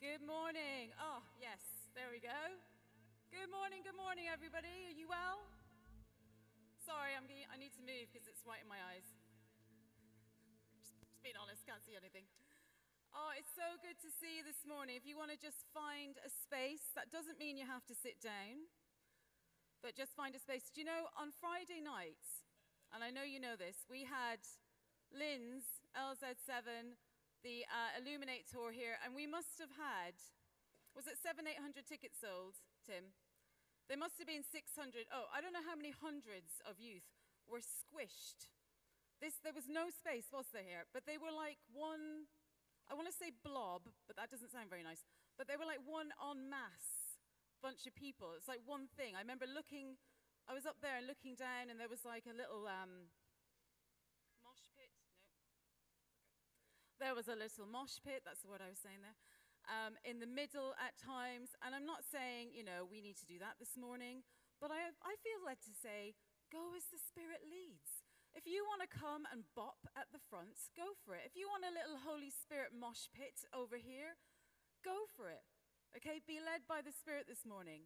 Good morning. Oh, yes, there we go. Good morning, everybody. Are you well? Sorry, I need to move because it's right in my eyes. Just being honest, can't see anything. Oh, it's so good to see you this morning. If you want to just find a space, that doesn't mean you have to sit down, but just find a space. Do you know, on Friday nights, and I know you know this, we had Lynn's LZ7, the Illuminate tour here, and we must have had, was it 700-800 tickets sold, Tim? There must have been 600, I don't know how many hundreds of youth were squished. There was no space, was there here? But they were like one, I want to say blob, but that doesn't sound very nice. But they were like one en masse bunch of people. It's like one thing. I remember I was up there and looking down, and there was like a little mosh pit. No. There was a little mosh pit, that's the word I was saying there, in the middle at times. And I'm not saying, we need to do that this morning, but I feel led to say, go as the Spirit leads. If you want to come and bop at the front, go for it. If you want a little Holy Spirit mosh pit over here, go for it. Okay, be led by the Spirit this morning.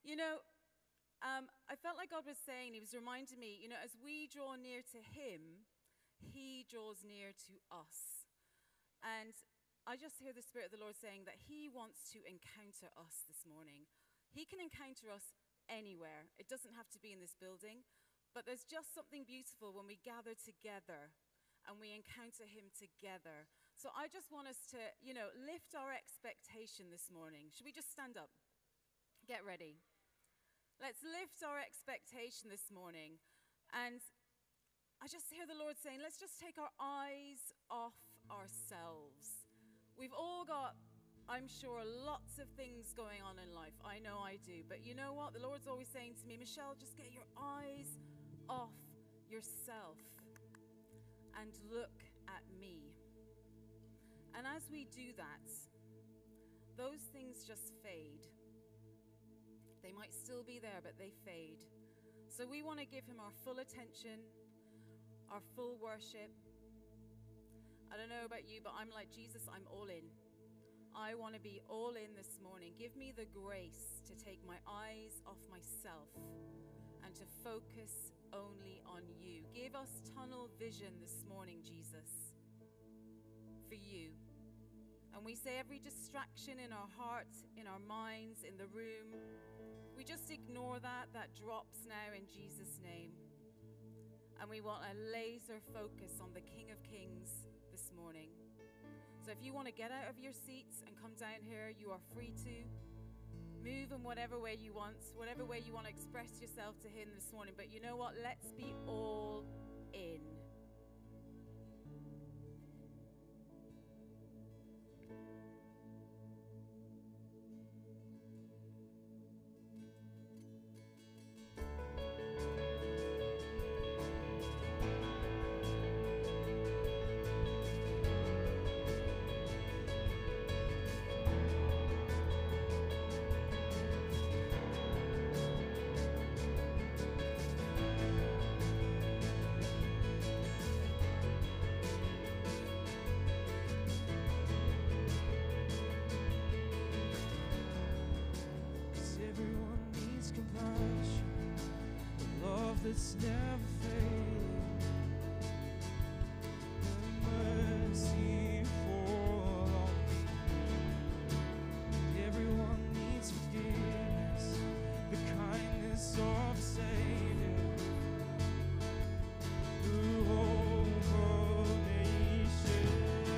I felt like God was saying, he was reminding me, as we draw near to him, he draws near to us. And I just hear the Spirit of the Lord saying that he wants to encounter us this morning. He can encounter us anywhere. It doesn't have to be in this building, but there's just something beautiful when we gather together and we encounter him together. So I just want us to, lift our expectation this morning. Should we just stand up? Get ready. Let's lift our expectation this morning. And I just hear the Lord saying, let's just take our eyes off ourselves. We've all got, I'm sure, lots of things going on in life. I know I do. But you know what? The Lord's always saying to me, Michelle, just get your eyes off yourself and look at me. And as we do that, those things just fade. They might still be there, but they fade. So we want to give him our full attention, our full worship. I don't know about you, but I'm like, Jesus, I'm all in. I want to be all in this morning. Give me the grace to take my eyes off myself and to focus only on you. Give us tunnel vision this morning, Jesus, for you. And we say every distraction in our hearts, in our minds, in the room, we just ignore that. That drops now in Jesus' name. And we want a laser focus on the King of Kings this morning. So if you want to get out of your seats and come down here, you are free to. Move in whatever way you want to express yourself to him this morning. But you know what? Let's be all in. That's never fade. Mercy fall on me. Everyone needs forgiveness, the kindness of the Savior who holds nation.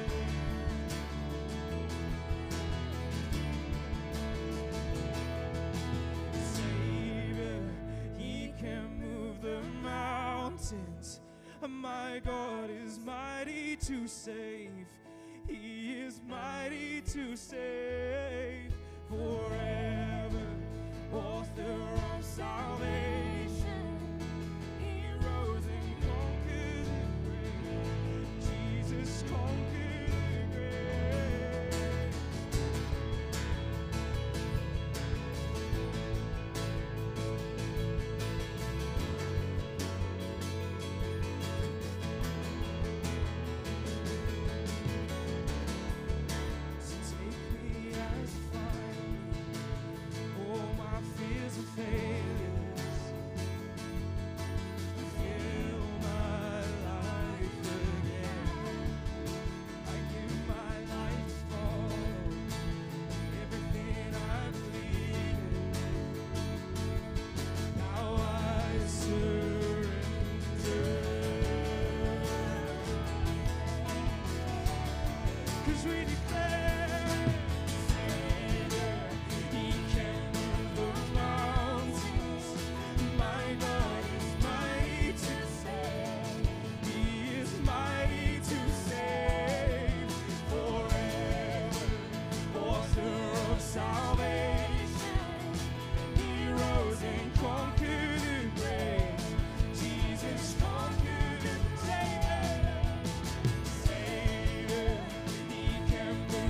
Savior, he can move the mountains. My God is mighty to save. He is mighty to save forever. Author of salvation, he rose and conquered the grave. Jesus conquered the grave. So take me as Savior, He can move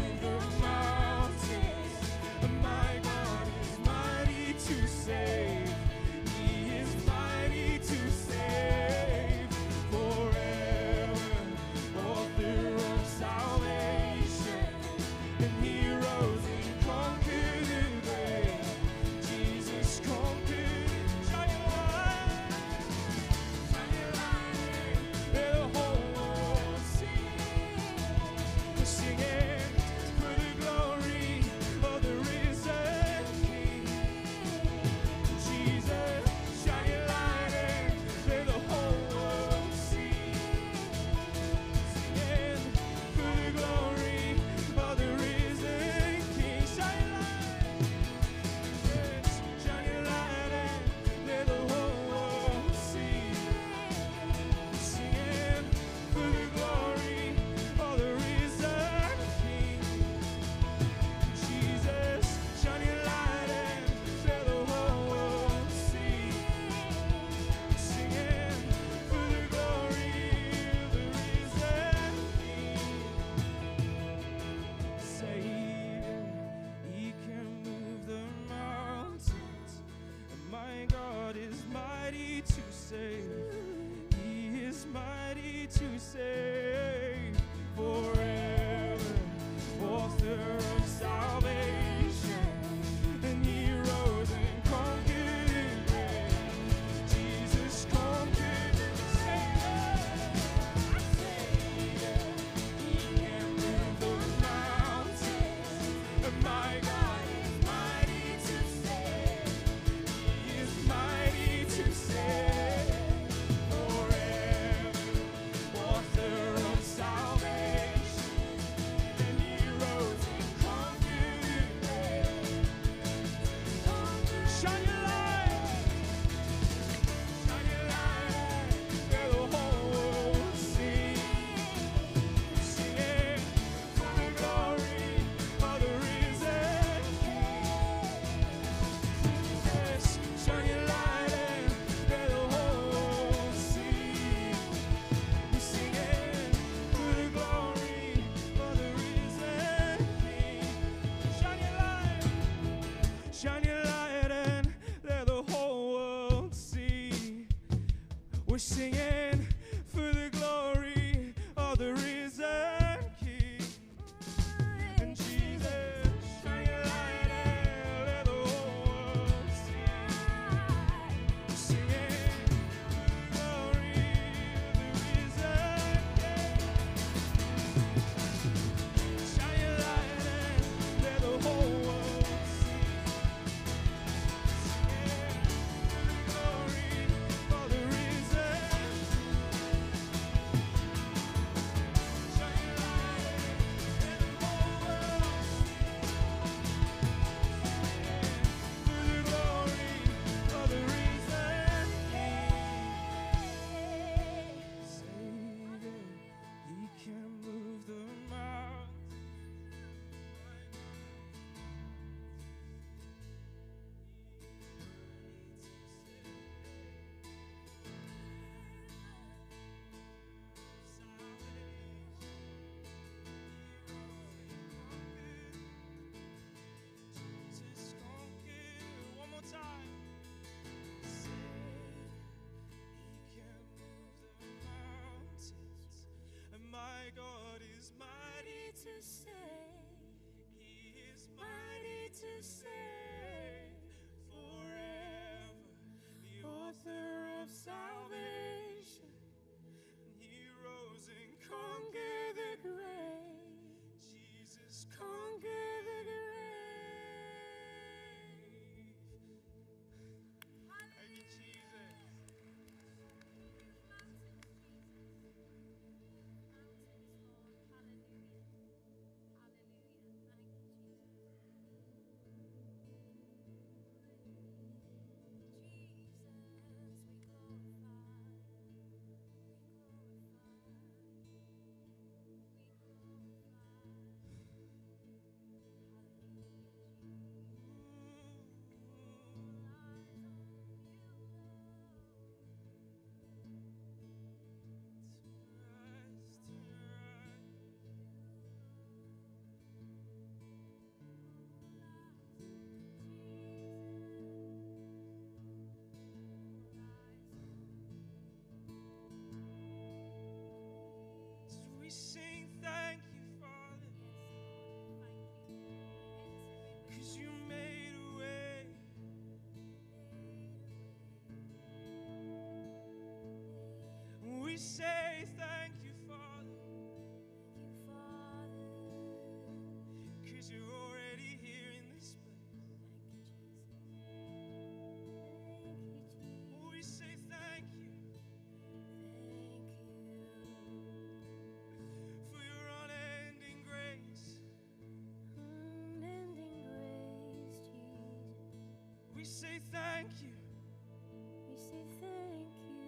thank you. We say thank you,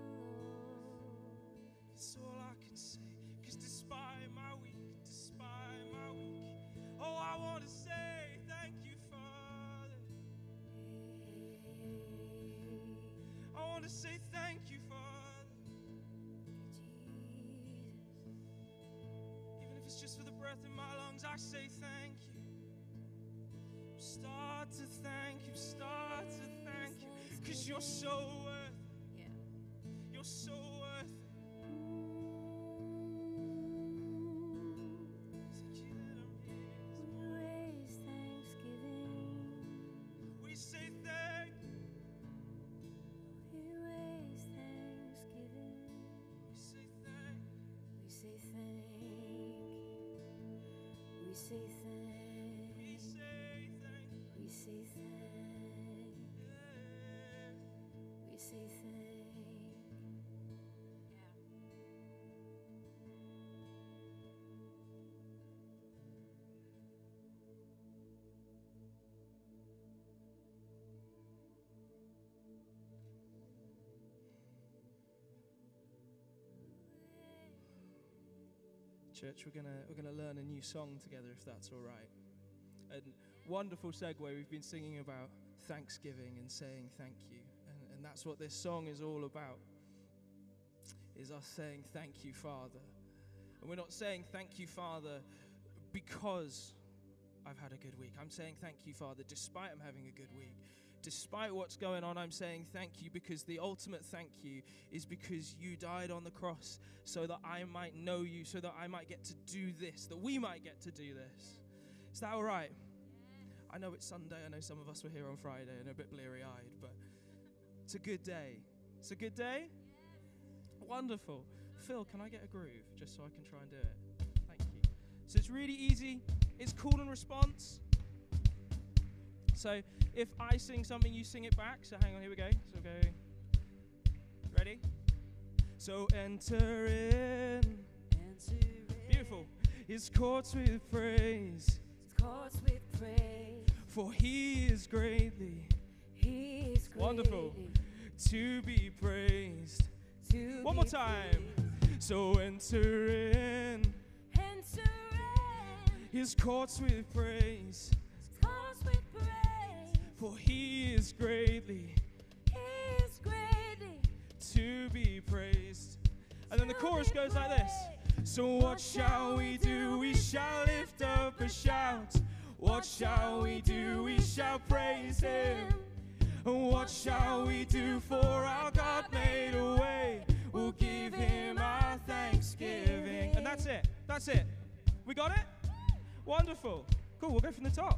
That's all I can say. Because despite my week, oh, I want to say thank you, Father. I want to say thank you, Father. Even if it's just for the breath in my lungs, I say thank you. Start to thank you, because you're so worth it. Yeah. You're so worth it. Thank you that I'm here. we raise thanksgiving, We say thank you. we raise thanksgiving, We say thank you. we say thank, we say thank, We say thank you. we say thank, Yeah. we say thank. Yeah. Church, we're gonna learn a new song together, if that's all right. And wonderful segue. We've been singing about Thanksgiving and saying thank you, and that's what this song is all about. Is us saying thank you, Father. And we're not saying thank you, Father, because I've had a good week. I'm saying thank you, Father, despite I'm having a good week. Despite what's going on, I'm saying thank you, because the ultimate thank you is because you died on the cross so that I might know you, so that I might get to do this, that we might get to do this. Is that all right? I know it's Sunday. I know some of us were here on Friday and are a bit bleary-eyed, but it's a good day. It's a good day? Wonderful. Phil, can I get a groove just so I can try and do it? Thank you. So it's really easy. It's call and response. So if I sing something, you sing it back. So hang on, here we go. So go. Ready? So enter in. Beautiful. His courts with praise. Courts with praise, For he is greatly. he is greatly Wonderful. To be praised. to One be more time. praised. So enter in. Enter in, His courts with praise. courts with praise, For he is greatly he is greatly to be praised. And then the to chorus be goes like this. praised. So what shall we do? We shall lift up a shout. What shall we do? We shall praise him. And what shall we do? For our God made a way. We'll give him our thanksgiving. And that's it. That's it. We got it? Wonderful. Cool, we'll go from the top.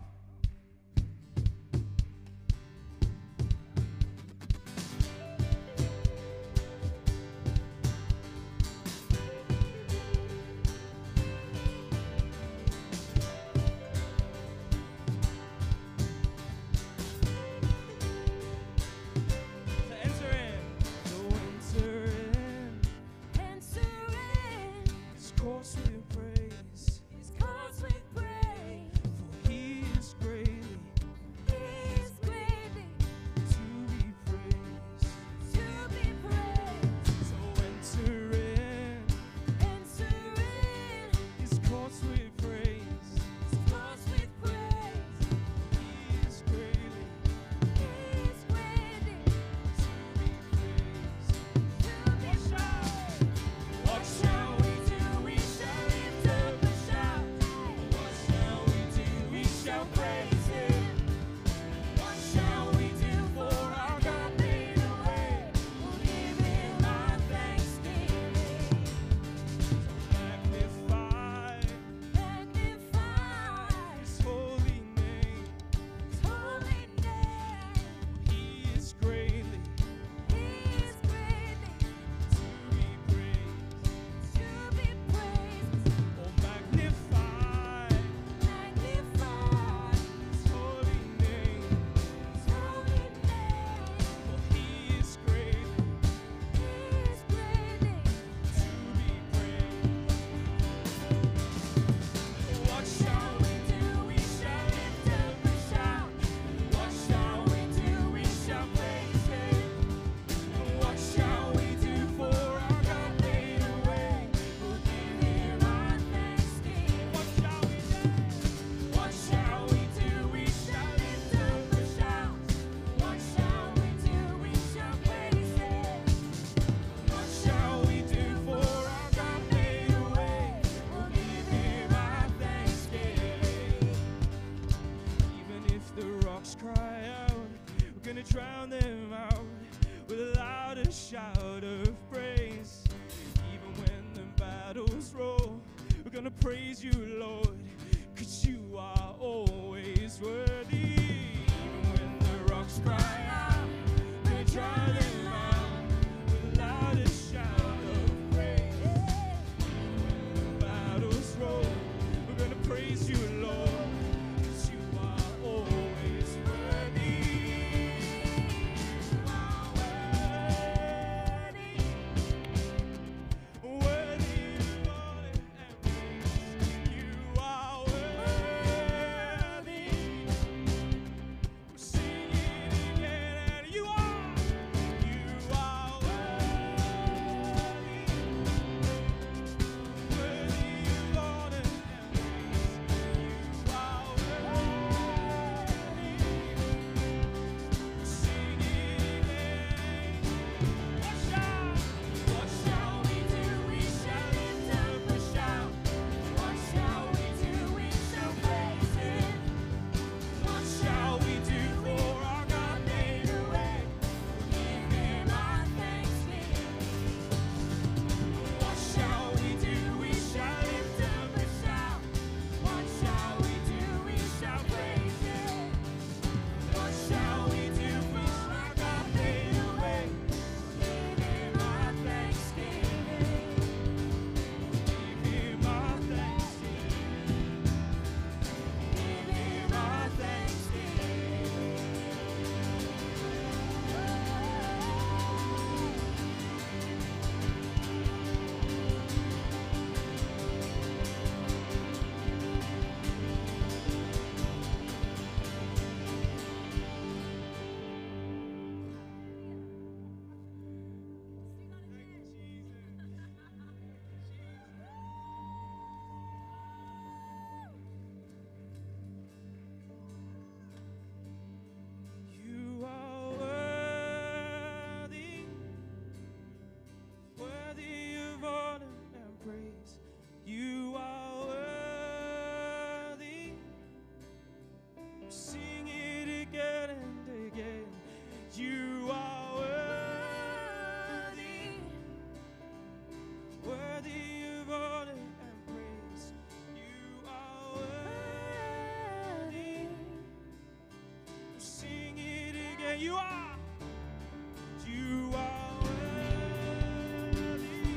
You are. You are worthy.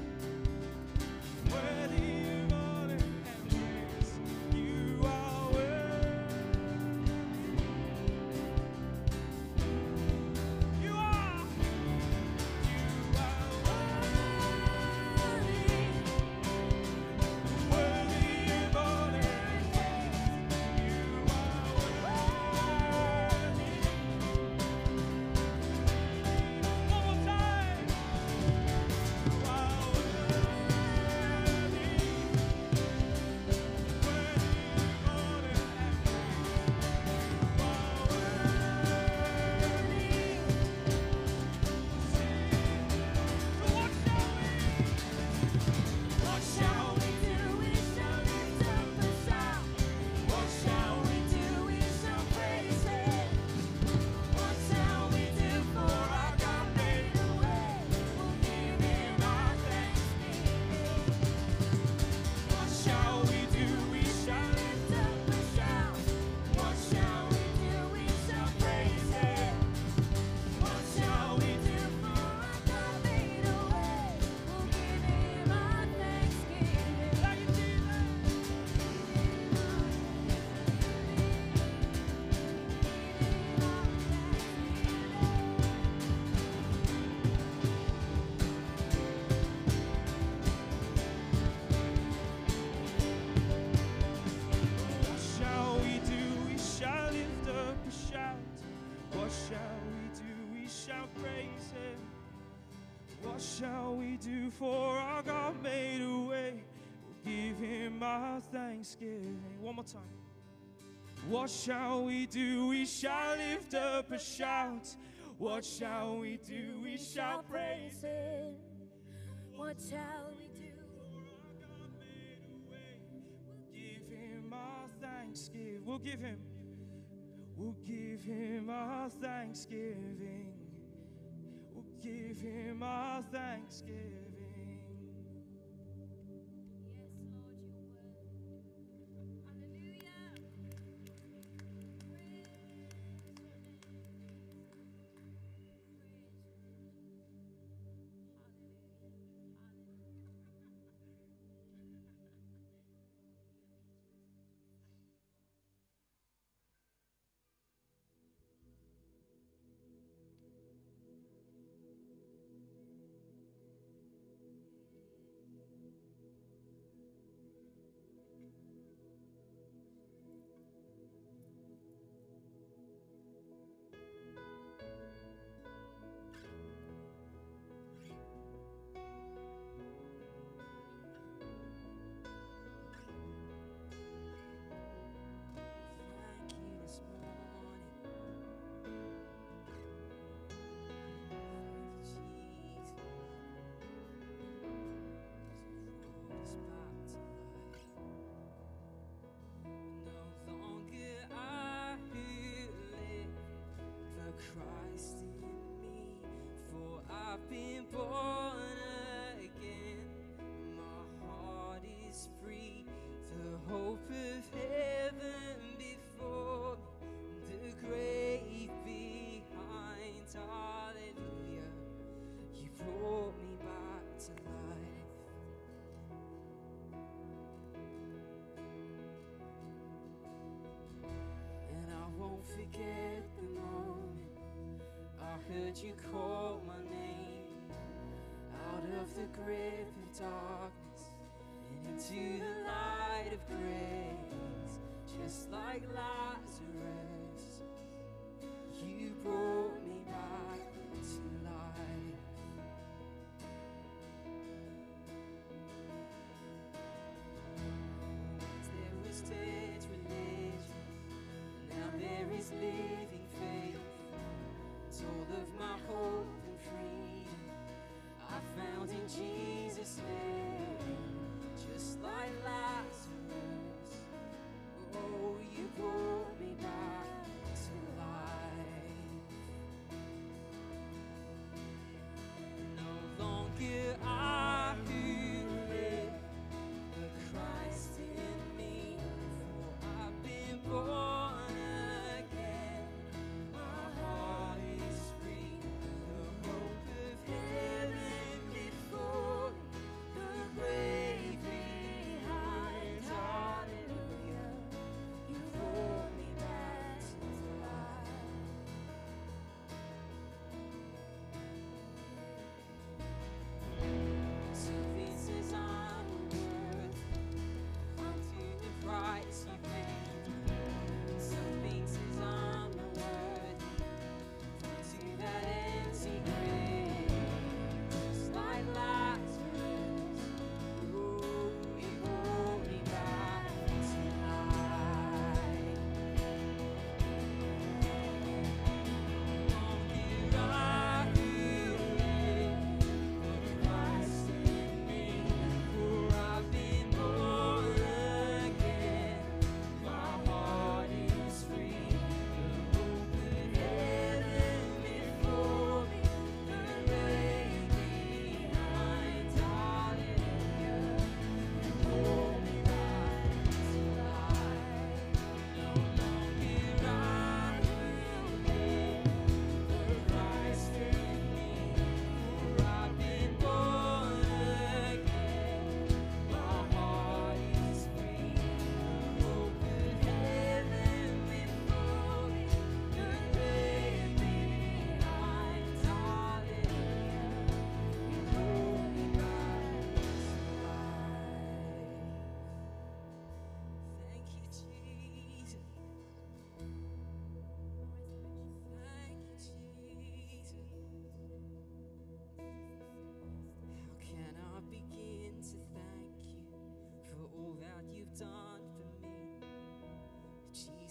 Worthy of honor and praise. You are worthy. You are. You are worthy. Worthy of honor and praise. You are worthy. One more time. You are worthy. What shall we do? We shall lift up a shout. What shall we do? We shall praise Him. What shall we do? For our God made a way. We'll give Him our thanksgiving. What shall we do? We shall lift up a shout. What shall we do? We shall praise Him. What shall we do? For our God made a way. We'll give Him our thanksgiving. Thank you, Jesus. What shall we do? We shall lift up a shout. What shall we do? We shall praise Him. What shall we do? For our God made a way. We'll give Him our thanksgiving. One more time. What shall we do? We shall lift up a shout. What shall we do? We shall praise Him. What shall we do? Give Him our thanksgiving. We'll give Him our thanksgiving. We'll give Him our thanksgiving. Yes, Lord, your word. Hallelujah. Thank you this morning. Thank you, Jesus. Brought us back to life. No longer I who live, but Christ in me. For I've been born again. My heart is free. The hope of heaven before me, the grave behind. Hallelujah. You brought me back to life. And I won't forget the moment I heard you call my name out of the grip of darkness and into the light of grace. Just like Lazarus, you brought me back to life. Once there was dead religion, now there is living faith. It's all of my hope and freedom I found in Jesus' name. Just like Lazarus, oh, you brought me back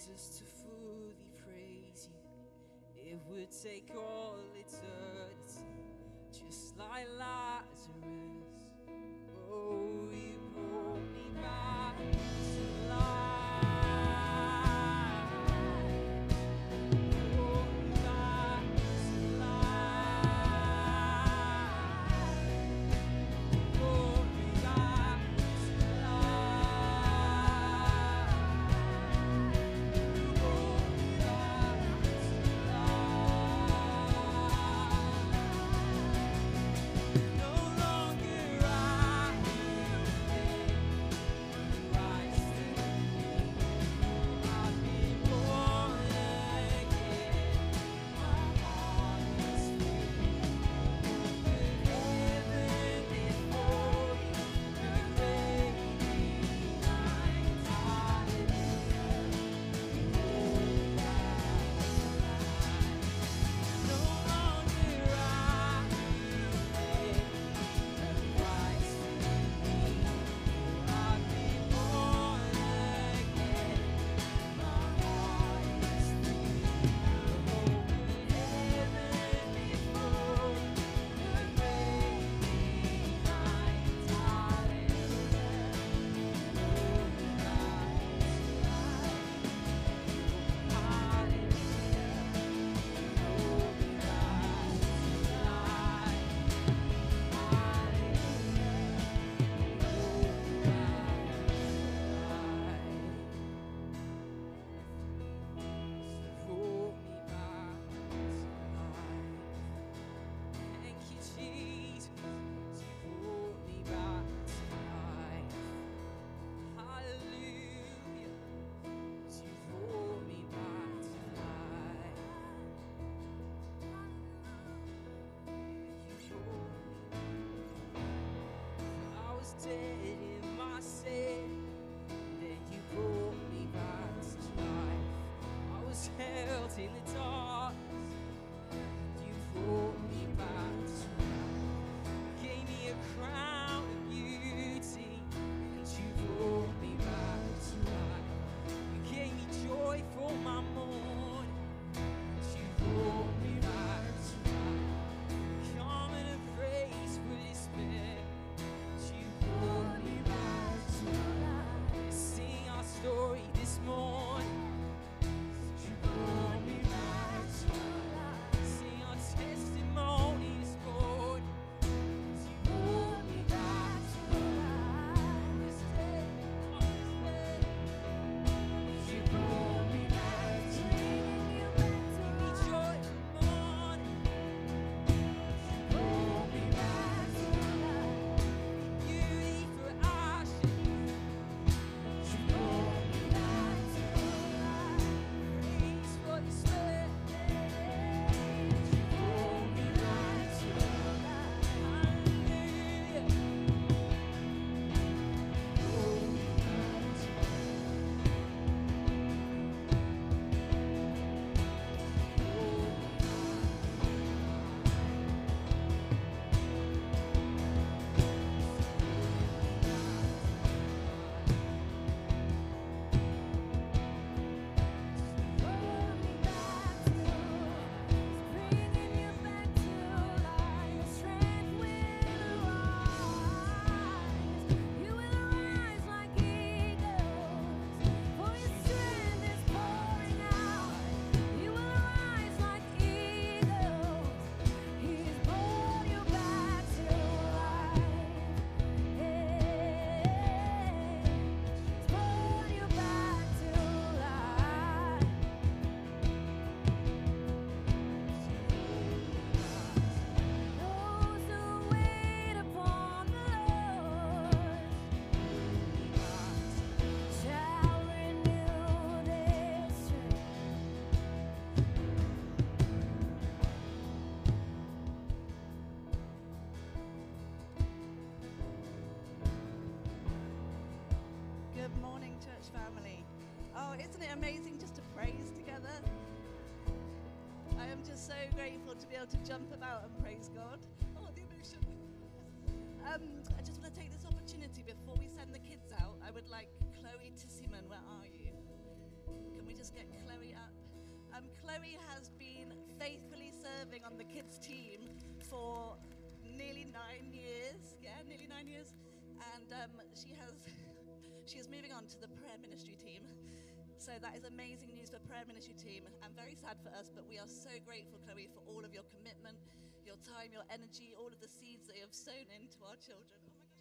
Jesus, to fully praise you, it would take all eternity, just like Lazarus. Oh, you brought me back to life. Brought me back to life. Brought me back to life. Brought me back to life. No longer I who live, Christ in me. I've been born again. My heart is free. With heaven before me, with grave behind. Hallelujah. Holy no longer I who live, Christ in me. I've been born again. My heart is free. With heaven before me, with grave behind. Hallelujah. Holy light. Thank you, Jesus. You brought me back to life. Hallelujah. You brought me back to life. You brought me. I was dead in my sin, then you brought me back to life. I was held in the dark, you brought me back to life. Gave me a crown of beauty, and you brought me back to life. You gave me joy for my mourning, and you brought me back to life. Come and praise for this man, you brought me back to life. Sing our story this morning. You brought me back to life. Sing our testimony this morning. You brought me back to life. This day, on this day, you brought me back to life. Give me joy for morning. You brought me back to life. Beauty for ashes. You brought me back to life. Praise for the sweat. You brought me back to life. Hallelujah. Brought me back to Good morning, church family. Oh, isn't it amazing just to praise together? I am just so grateful to be able to jump about and praise God. Oh, the emotion. I just want to take this opportunity before we send the kids out. I would like Chloe Tissiman, where are you? Can we just get Chloe has been faithfully serving on the kids team for nearly 9 years. Yeah, nearly 9 years. And she is moving on to the prayer ministry team. So that is amazing news for prayer ministry team, and very sad for us, but we are so grateful, Chloe, for all of your commitment, your time, your energy, all of the seeds that you have sown into our children. Oh my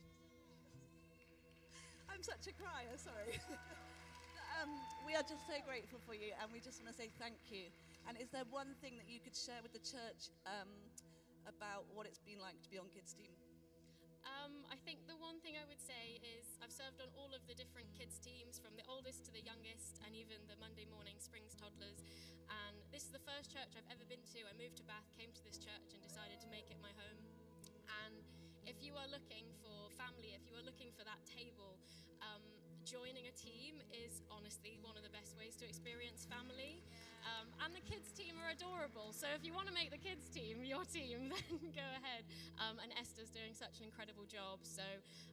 gosh, I'm such a crier, sorry. We are just so grateful for you, and we just want to say thank you. And is there one thing that you could share with the church about what it's been like to be on kids team? I think the one thing I would say is I've served on all of the different kids teams, from the oldest to the youngest, and even the Monday morning Springs toddlers. And this is the first church I've ever been to. I moved to Bath, came to this church, and decided to make it my home. And if you are looking for family, if you are looking for that table, joining a team is honestly one of the best ways to experience family. And the kids team are adorable. So if you want to make the kids team your team, then go ahead. And Esther's doing such an incredible job. So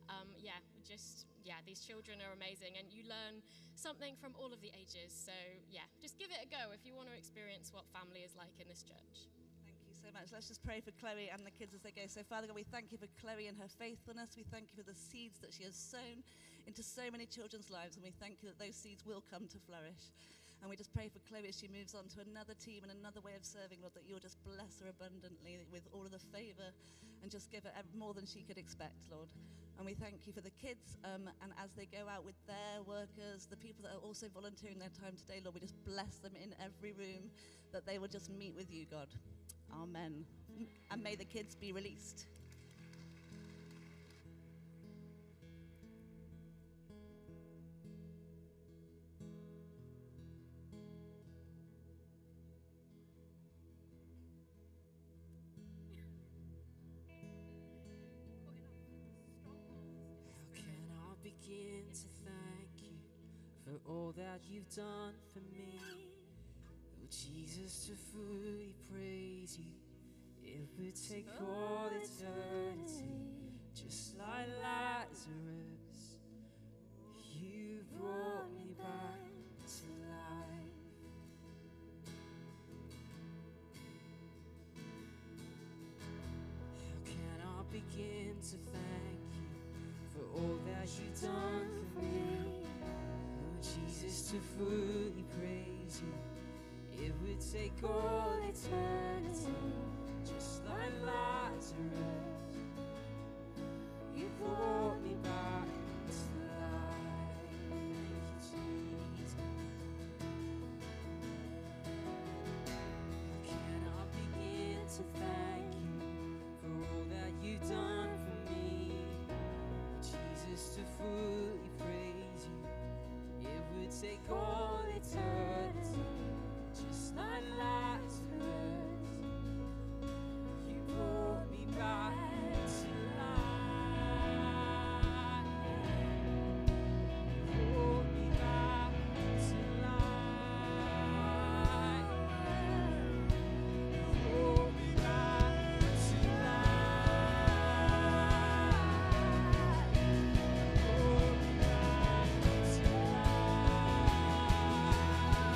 these children are amazing, and you learn something from all of the ages. So yeah, just give it a go if you want to experience what family is like in this church. Thank you so much. Let's just pray for Chloe and the kids as they go. So Father God, we thank you for Chloe and her faithfulness. We thank you for the seeds that she has sown into so many children's lives, and we thank you that those seeds will come to flourish. And we just pray for Chloe as she moves on to another team and another way of serving, Lord, that you'll just bless her abundantly with all of the favor and just give her more than she could expect, Lord. And we thank you for the kids, and as they go out with their workers, the people that are also volunteering their time today, Lord, we just bless them in every room, that they will just meet with you, God. Amen. And may the kids be released. Begin to thank you for all that you've done for me. Oh Jesus, to fully praise you, it would take all eternity. Just like Lazarus, you brought me back to life. How can I begin to thank you for all that you've done for me? Oh Jesus, to fully praise you, it would take all eternity. Just like Lazarus, you brought me back to life. Thank you, Jesus. How can I begin to thank you for all that you've done for me? Jesus, to fully praise you, it would take all eternity. Just like Lazarus, you brought me back to life. Brought me back to life. Brought me back to life.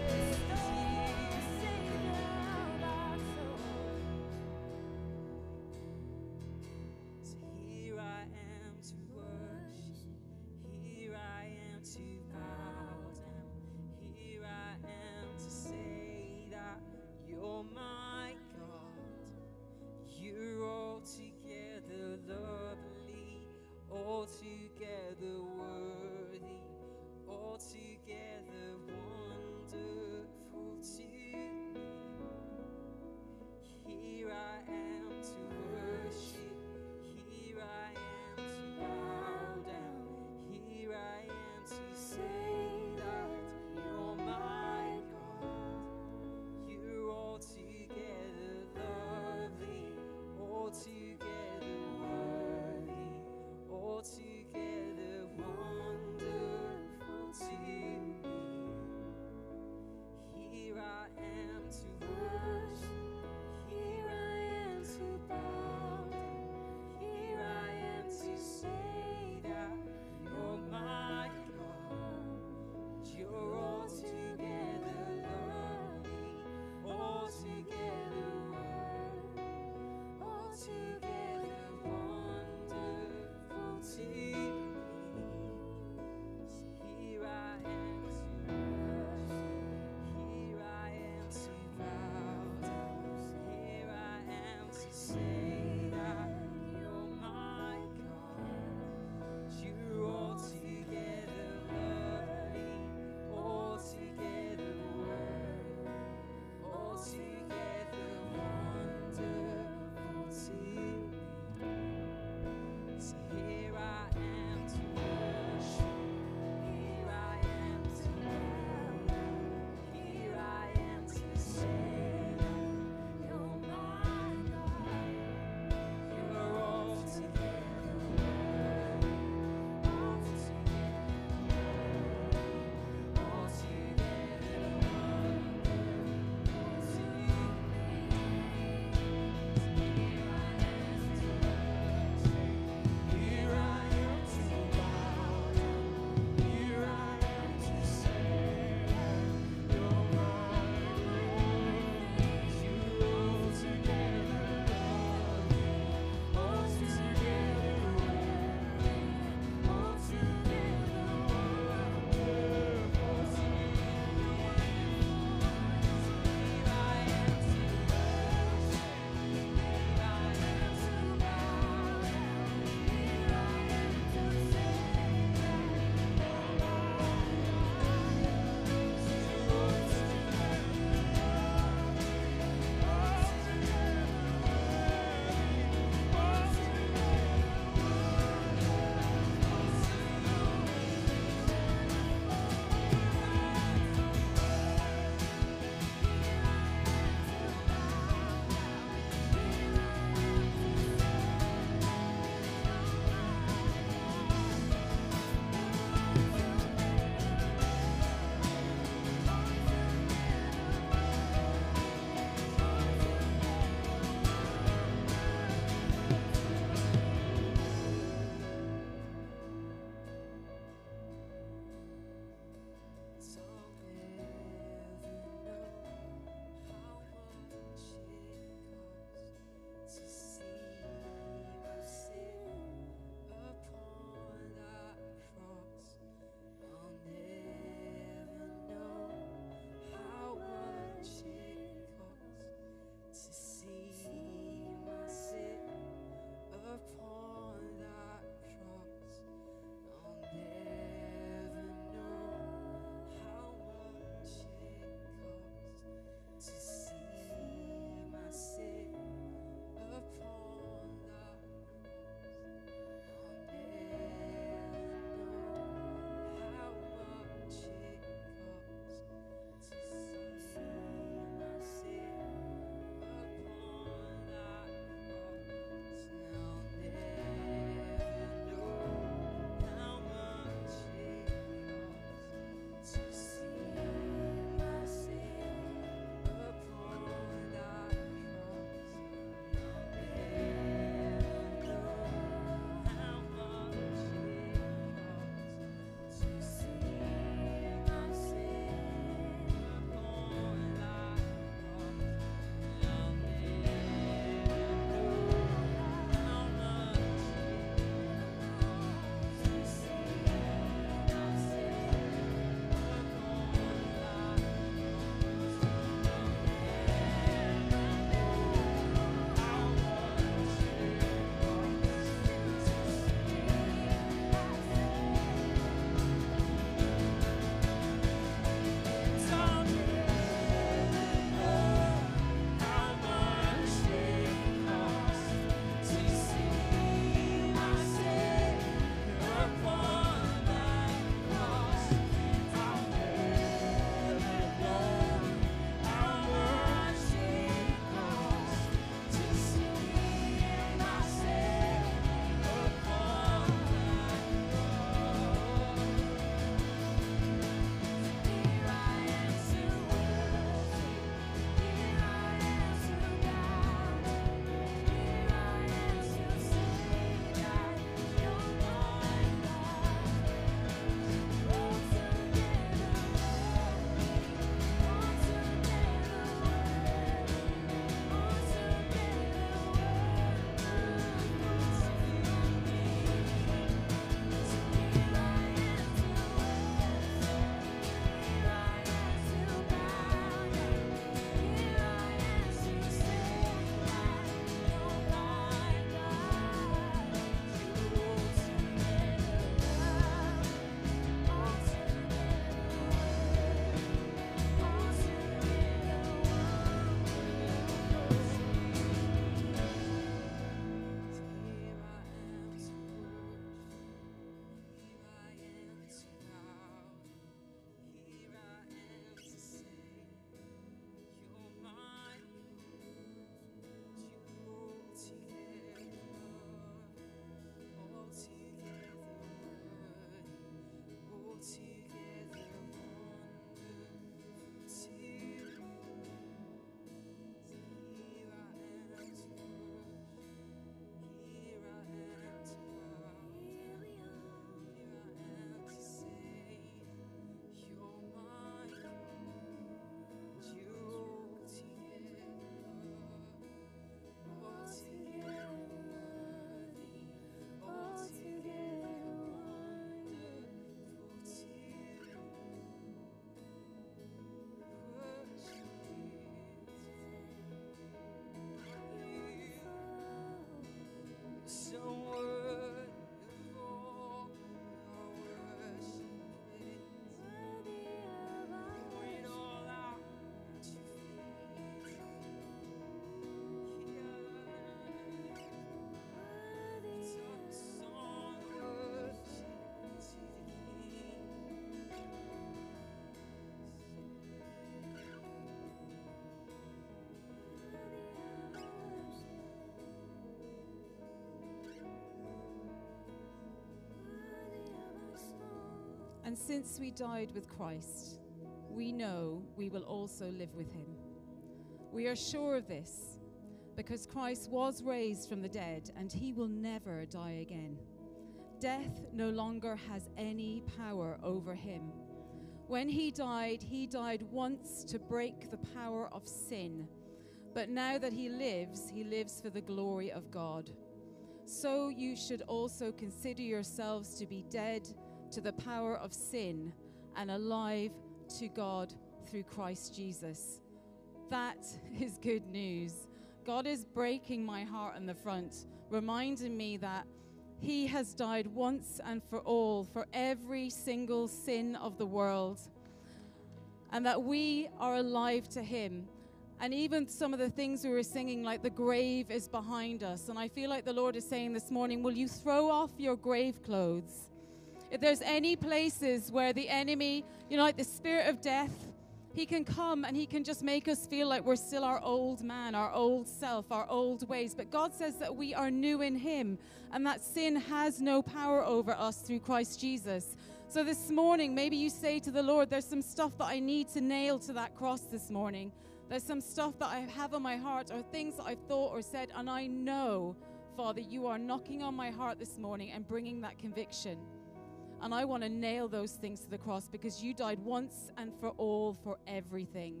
And since we died with Christ, we know we will also live with him. We are sure of this because Christ was raised from the dead and he will never die again. Death no longer has any power over him. When he died once to break the power of sin. But now that he lives for the glory of God. So you should also consider yourselves to be dead to the power of sin and alive to God through Christ Jesus. That is good news. God is breaking my heart in the front, reminding me that he has died once and for all for every single sin of the world, and that we are alive to him. And even some of the things we were singing, like the grave is behind us. And I feel like the Lord is saying this morning, will you throw off your grave clothes? If there's any places where the enemy, like the spirit of death, he can come and he can just make us feel like we're still our old man, our old self, our old ways. But God says that we are new in him and that sin has no power over us through Christ Jesus. So this morning, maybe you say to the Lord, there's some stuff that I need to nail to that cross this morning. There's some stuff that I have on my heart or things that I've thought or said. And I know, Father, you are knocking on my heart this morning and bringing that conviction. And I want to nail those things to the cross because you died once and for all for everything.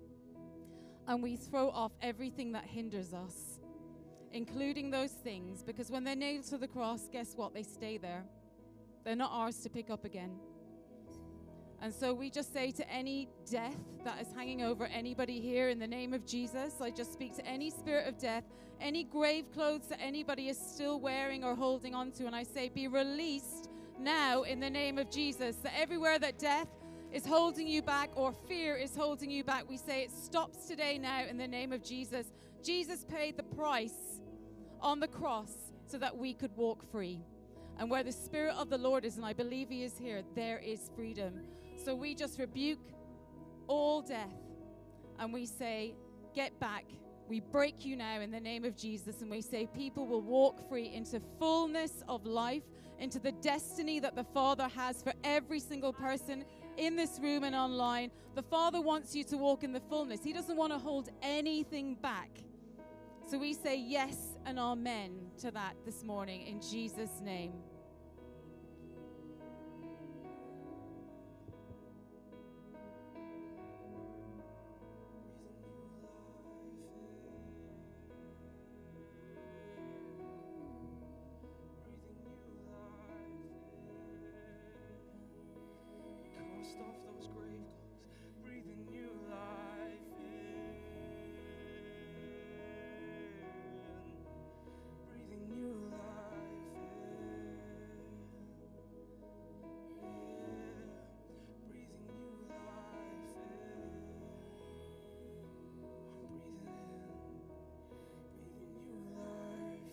And we throw off everything that hinders us, including those things, because when they're nailed to the cross, guess what? They stay there. They're not ours to pick up again. And so we just say to any death that is hanging over anybody here in the name of Jesus, I just speak to any spirit of death, any grave clothes that anybody is still wearing or holding on to, and I say be released now in the name of Jesus. That everywhere that death is holding you back or fear is holding you back, we say it stops today now in the name of Jesus. Jesus paid the price on the cross so that we could walk free. And where the Spirit of the Lord is, and I believe he is here, there is freedom. So we just rebuke all death and we say, get back. We break you now in the name of Jesus, and we say people will walk free into fullness of life, into the destiny that the Father has for every single person in this room and online. The Father wants you to walk in the fullness. He doesn't want to hold anything back. So we say yes and amen to that this morning in Jesus' name. Cast off those grave clothes, breathing new life in. Breathing new life in. Yeah. Breathing new life in. I'm breathing in. Breathing new life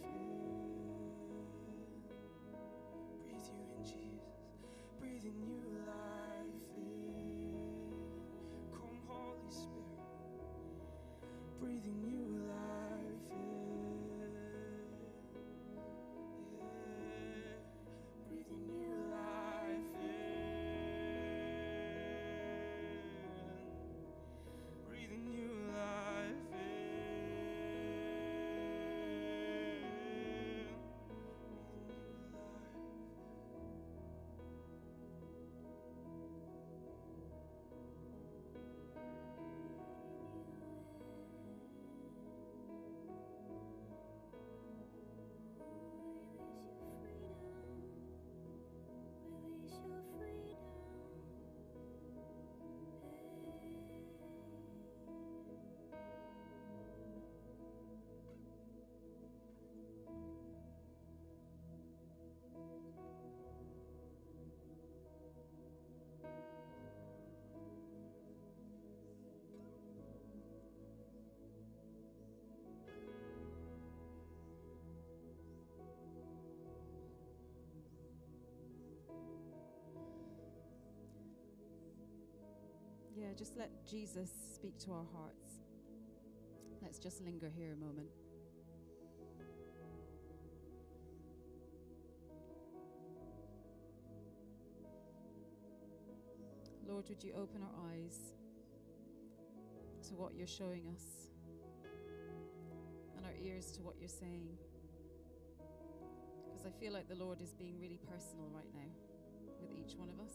in. Breathe you in, Jesus. Breathing new life in. Come, Holy Spirit. Breathing new life in. Yeah. Breathing new life in. Breathing new life in. Breathing new life. Yeah, just let Jesus speak to our hearts. Let's just linger here a moment. Lord, would you open our eyes to what you're showing us and our ears to what you're saying? Because I feel like the Lord is being really personal right now with each one of us.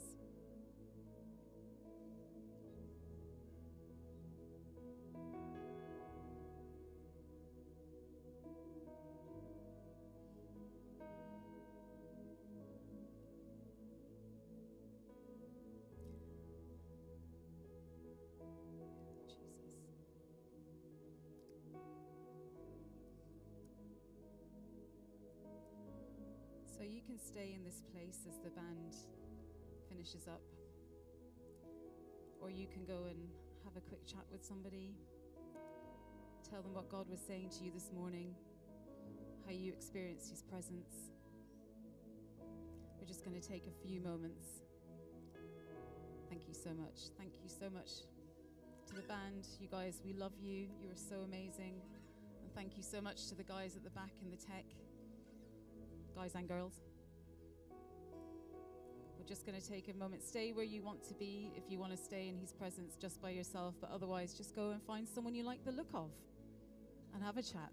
So you can stay in this place as the band finishes up, or you can go and have a quick chat with somebody, tell them what God was saying to you this morning, how you experienced his presence. We're just going to take a few moments. Thank you so much. Thank you so much to the band. You guys, we love you. You are so amazing. And thank you so much to the guys at the back in the tech. Guys and girls. We're just going to take a moment. Stay where you want to be if you want to stay in his presence just by yourself, but otherwise just go and find someone you like the look of and have a chat.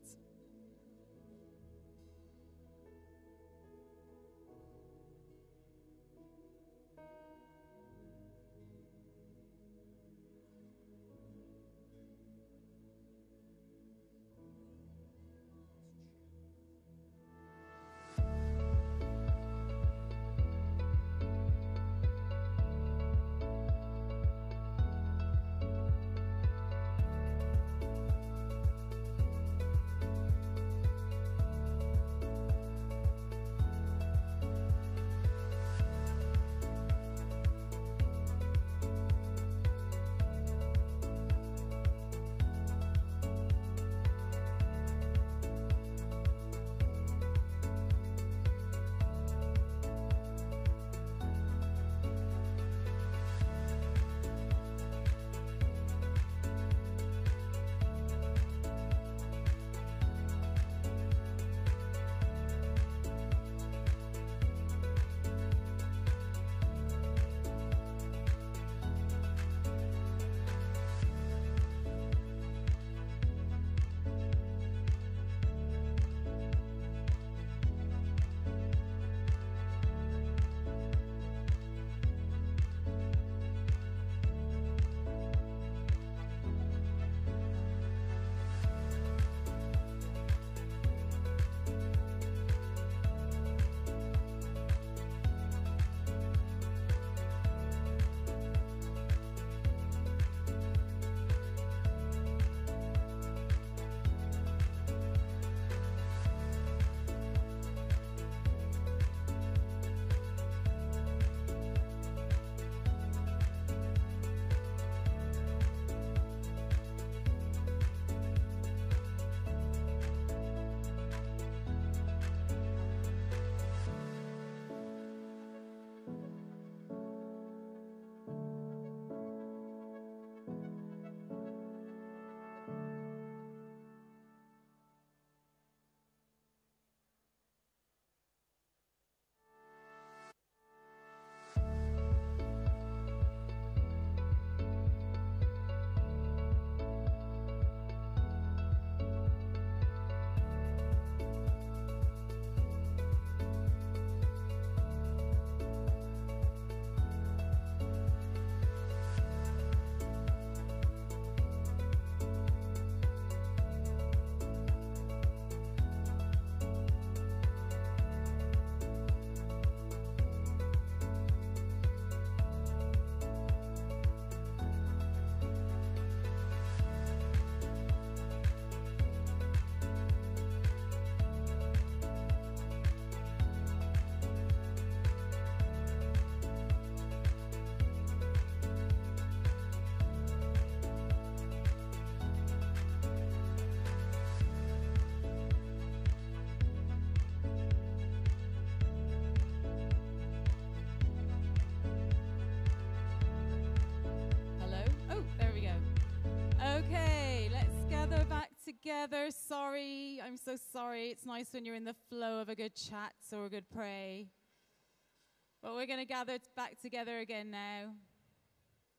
Together. Sorry, I'm so sorry. It's nice when you're in the flow of a good chat or a good pray. But we're going to gather back together again now.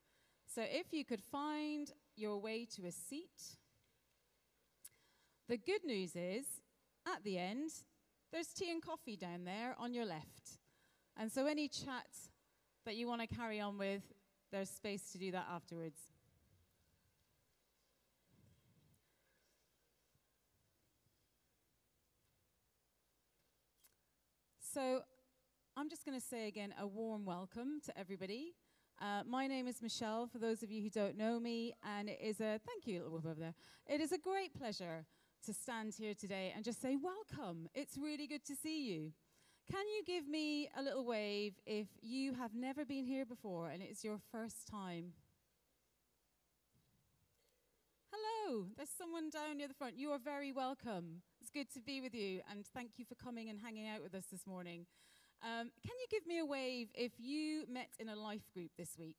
So if you could find your way to a seat. The good news is, at the end, there's tea and coffee down there on your left. And so any chat that you want to carry on with, there's space to do that afterwards. So I'm just going to say again a warm welcome to everybody. My name is Michelle, for those of you who don't know me, and it is a, thank you, little whoop over there. It is a great pleasure to stand here today and just say welcome. It's really good to see you. Can you give me a little wave if you have never been here before and it's your first time? Hello, there's someone down near the front. You are very welcome. It's good to be with you, and thank you for coming and hanging out with us this morning. Can you give me a wave if you met in a life group this week?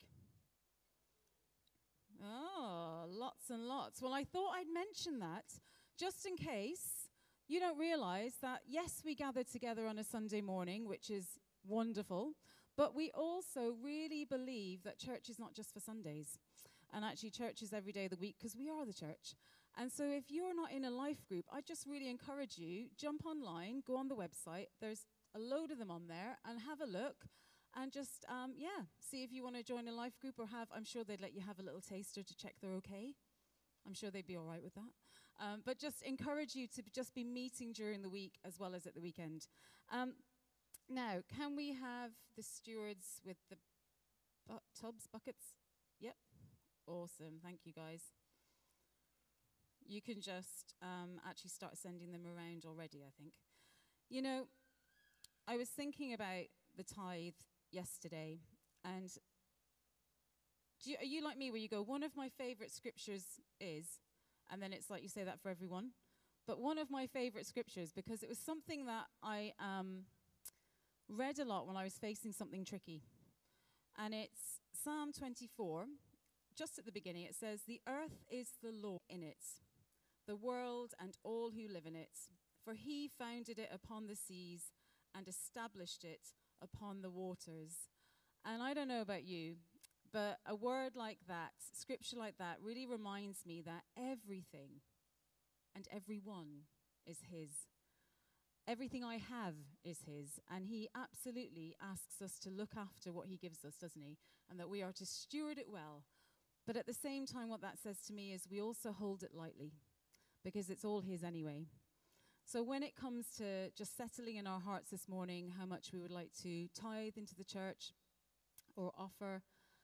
Oh, lots and lots. Well, I thought I'd mention that just in case you don't realize that, yes, we gather together on a Sunday morning, which is wonderful, but we also really believe that church is not just for Sundays. And actually, church is every day of the week because we are the church. And so if you're not in a life group, I just really encourage you, jump online, go on the website. There's a load of them on there, and have a look and just, see if you want to join a life group or have, I'm sure they'd let you have a little taster to check they're okay. I'm sure they'd be all right with that. But just encourage you to just be meeting during the week as well as at the weekend. Now, can we have the stewards with the tubs, buckets? Yep. Awesome. Thank you, guys. You can just actually start sending them around already, I think. You know, I was thinking about the tithe yesterday, and are you like me where you go, one of my favorite scriptures is, and then it's like you say that for everyone, but one of my favorite scriptures, because it was something that I read a lot when I was facing something tricky, and it's Psalm 24. Just at the beginning, it says, "The earth is the Lord in it, the world and all who live in it. For he founded it upon the seas and established it upon the waters." And I don't know about you, but a word like that, scripture like that, really reminds me that everything and everyone is his. Everything I have is his. And he absolutely asks us to look after what he gives us, doesn't he? And that we are to steward it well. But at the same time, what that says to me is we also hold it lightly, because it's all his anyway. So when it comes to just settling in our hearts this morning how much we would like to tithe into the church or offer,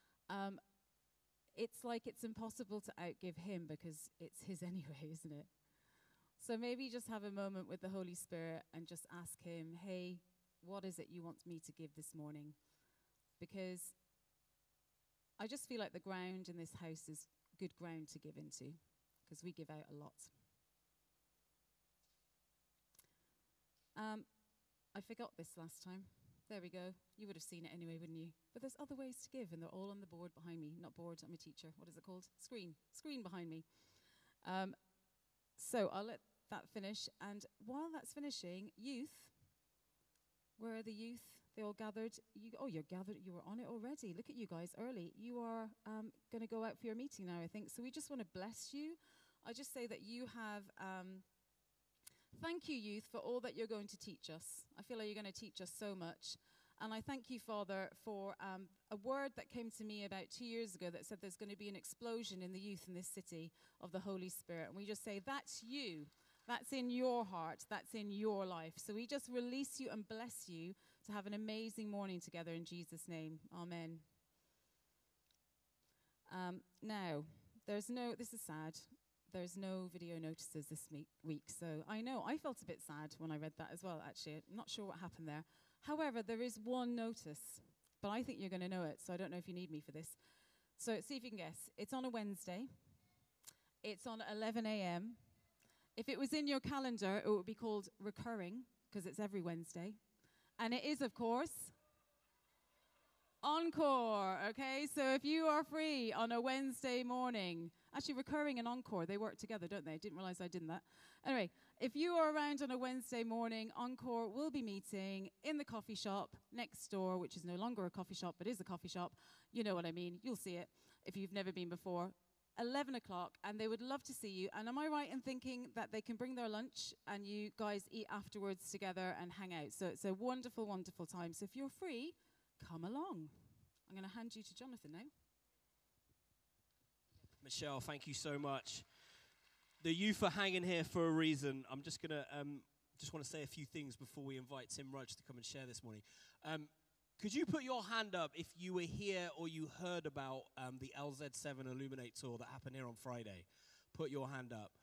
it's like it's impossible to outgive him because it's his anyway, isn't it? So maybe just have a moment with the Holy Spirit and just ask him, hey, what is it you want me to give this morning? Because I just feel like the ground in this house is good ground to give into, because we give out a lot. I forgot this last time. There we go. You would have seen it anyway, wouldn't you? But there's other ways to give, and they're all on the board behind me. Not board, I'm a teacher. What is it called? Screen. Screen behind me. So I'll let that finish. And while that's finishing, youth, where are the youth? They all gathered. You're gathered. You were on it already. Look at you guys early. You are going to go out for your meeting now, I think. So we just want to bless you. I just say that you have, thank you, youth, for all that you're going to teach us. I feel like you're going to teach us so much. And I thank you, Father, for a word that came to me about 2 years ago that said there's going to be an explosion in the youth in this city of the Holy Spirit. And we just say, that's you. That's in your heart. That's in your life. So we just release you and bless you to have an amazing morning together in Jesus' name. Amen. Now, this is sad. There's no video notices this week. So I know, I felt a bit sad when I read that as well, actually. I'm not sure what happened there. However, there is one notice, but I think you're going to know it, so I don't know if you need me for this. So see if you can guess. It's on a Wednesday. It's on 11 a.m. If it was in your calendar, it would be called recurring, because it's every Wednesday. And it is, of course, Encore, okay? So if you are free on a Wednesday morning Actually, Recurring and Encore, they work together, don't they? Didn't realize I did that. Anyway, if you are around on a Wednesday morning, Encore will be meeting in the coffee shop next door, which is no longer a coffee shop, but is a coffee shop. You know what I mean. You'll see it if you've never been before. 11 o'clock, and they would love to see you. And am I right in thinking that they can bring their lunch and you guys eat afterwards together and hang out? So it's a wonderful, wonderful time. So if you're free, come along. I'm going to hand you to Jonathan now. Michelle, thank you so much. The youth are hanging here for a reason. I'm just going to just want to say a few things before we invite Tim Rudge to come and share this morning. Could you put your hand up if you were here or you heard about the LZ7 Illuminate tour that happened here on Friday? Put your hand up.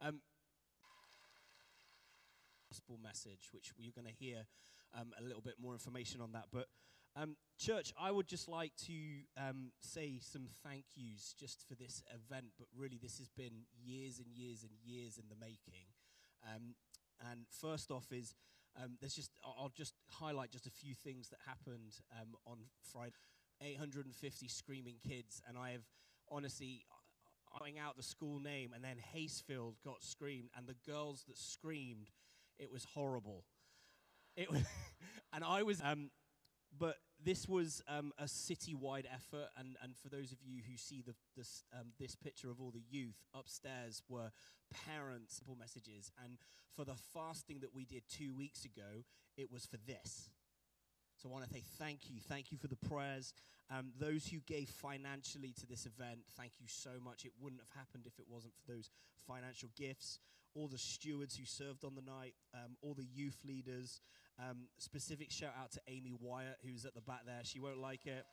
Gospel message, which you're going to hear a little bit more information on that. But church, I would just like to say some thank yous just for this event. But really, this has been years and years and years in the making. And first off is I'll just highlight just a few things that happened on Friday. 850 screaming kids, and I have honestly going out the school name, and then Hacefield got screamed, and the girls that screamed, it was horrible. It was, and I was, but this was a citywide effort, and for those of you who see this picture of all the youth, upstairs were parents' messages, and for the fasting that we did 2 weeks ago, it was for this. So I want to say thank you for the prayers. Those who gave financially to this event, thank you so much. It wouldn't have happened if it wasn't for those financial gifts. All the stewards who served on the night, all the youth leaders. Specific shout out to Amy Wyatt, who's at the back there. She won't like it.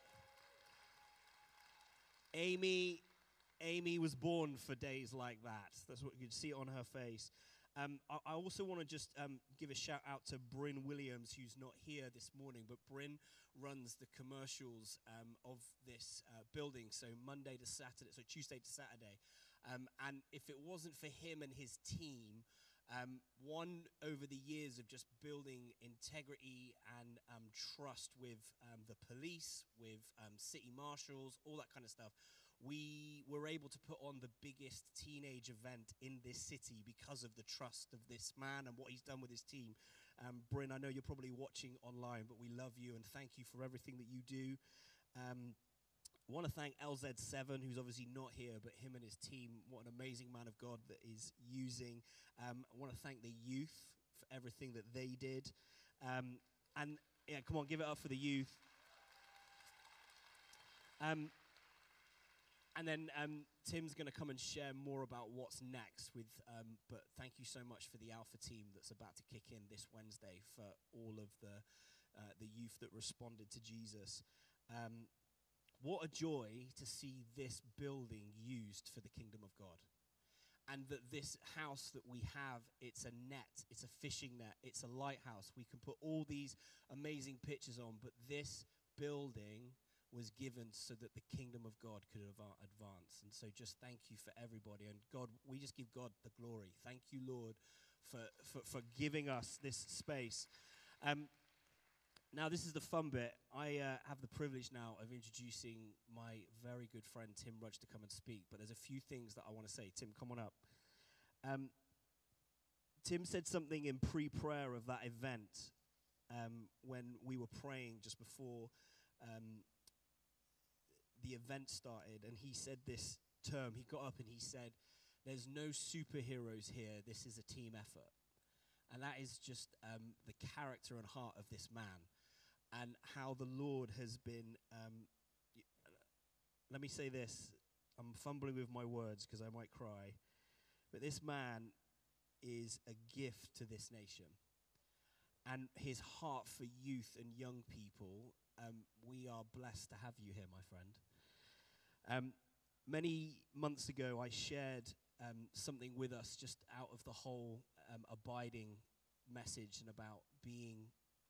Amy was born for days like that. That's what you could see on her face. I also want to just give a shout out to Bryn Williams, who's not here this morning, but Bryn runs the commercials of this building, so Tuesday to Saturday. And if it wasn't for him and his team, one, over the years of just building integrity and trust with the police, with city marshals, all that kind of stuff, we were able to put on the biggest teenage event in this city because of the trust of this man and what he's done with his team. Bryn, I know you're probably watching online, but we love you and thank you for everything that you do. I want to thank LZ7, who's obviously not here, but him and his team, what an amazing man of God that is using. I want to thank the youth for everything that they did. And yeah, come on, give it up for the youth. And then Tim's going to come and share more about what's next. But thank you so much for the Alpha team that's about to kick in this Wednesday, for all of the youth that responded to Jesus. What a joy to see this building used for the kingdom of God. And that this house that we have, it's a net, it's a fishing net, it's a lighthouse. We can put all these amazing pictures on, but this building was given so that the kingdom of God could advance. And so just thank you for everybody. And God, we just give God the glory. Thank you, Lord, for giving us this space. Now, this is the fun bit. I have the privilege now of introducing my very good friend, Tim Rudge, to come and speak. But there's a few things that I want to say. Tim, come on up. Tim said something in pre-prayer of that event when we were praying just before the event started. And he said this term. He got up and he said, "There's no superheroes here. This is a team effort." And that is just the character and heart of this man, and how the Lord has been, let me say this, I'm fumbling with my words because I might cry, but this man is a gift to this nation. And his heart for youth and young people, we are blessed to have you here, my friend. Many months ago, I shared something with us just out of the whole abiding message and about being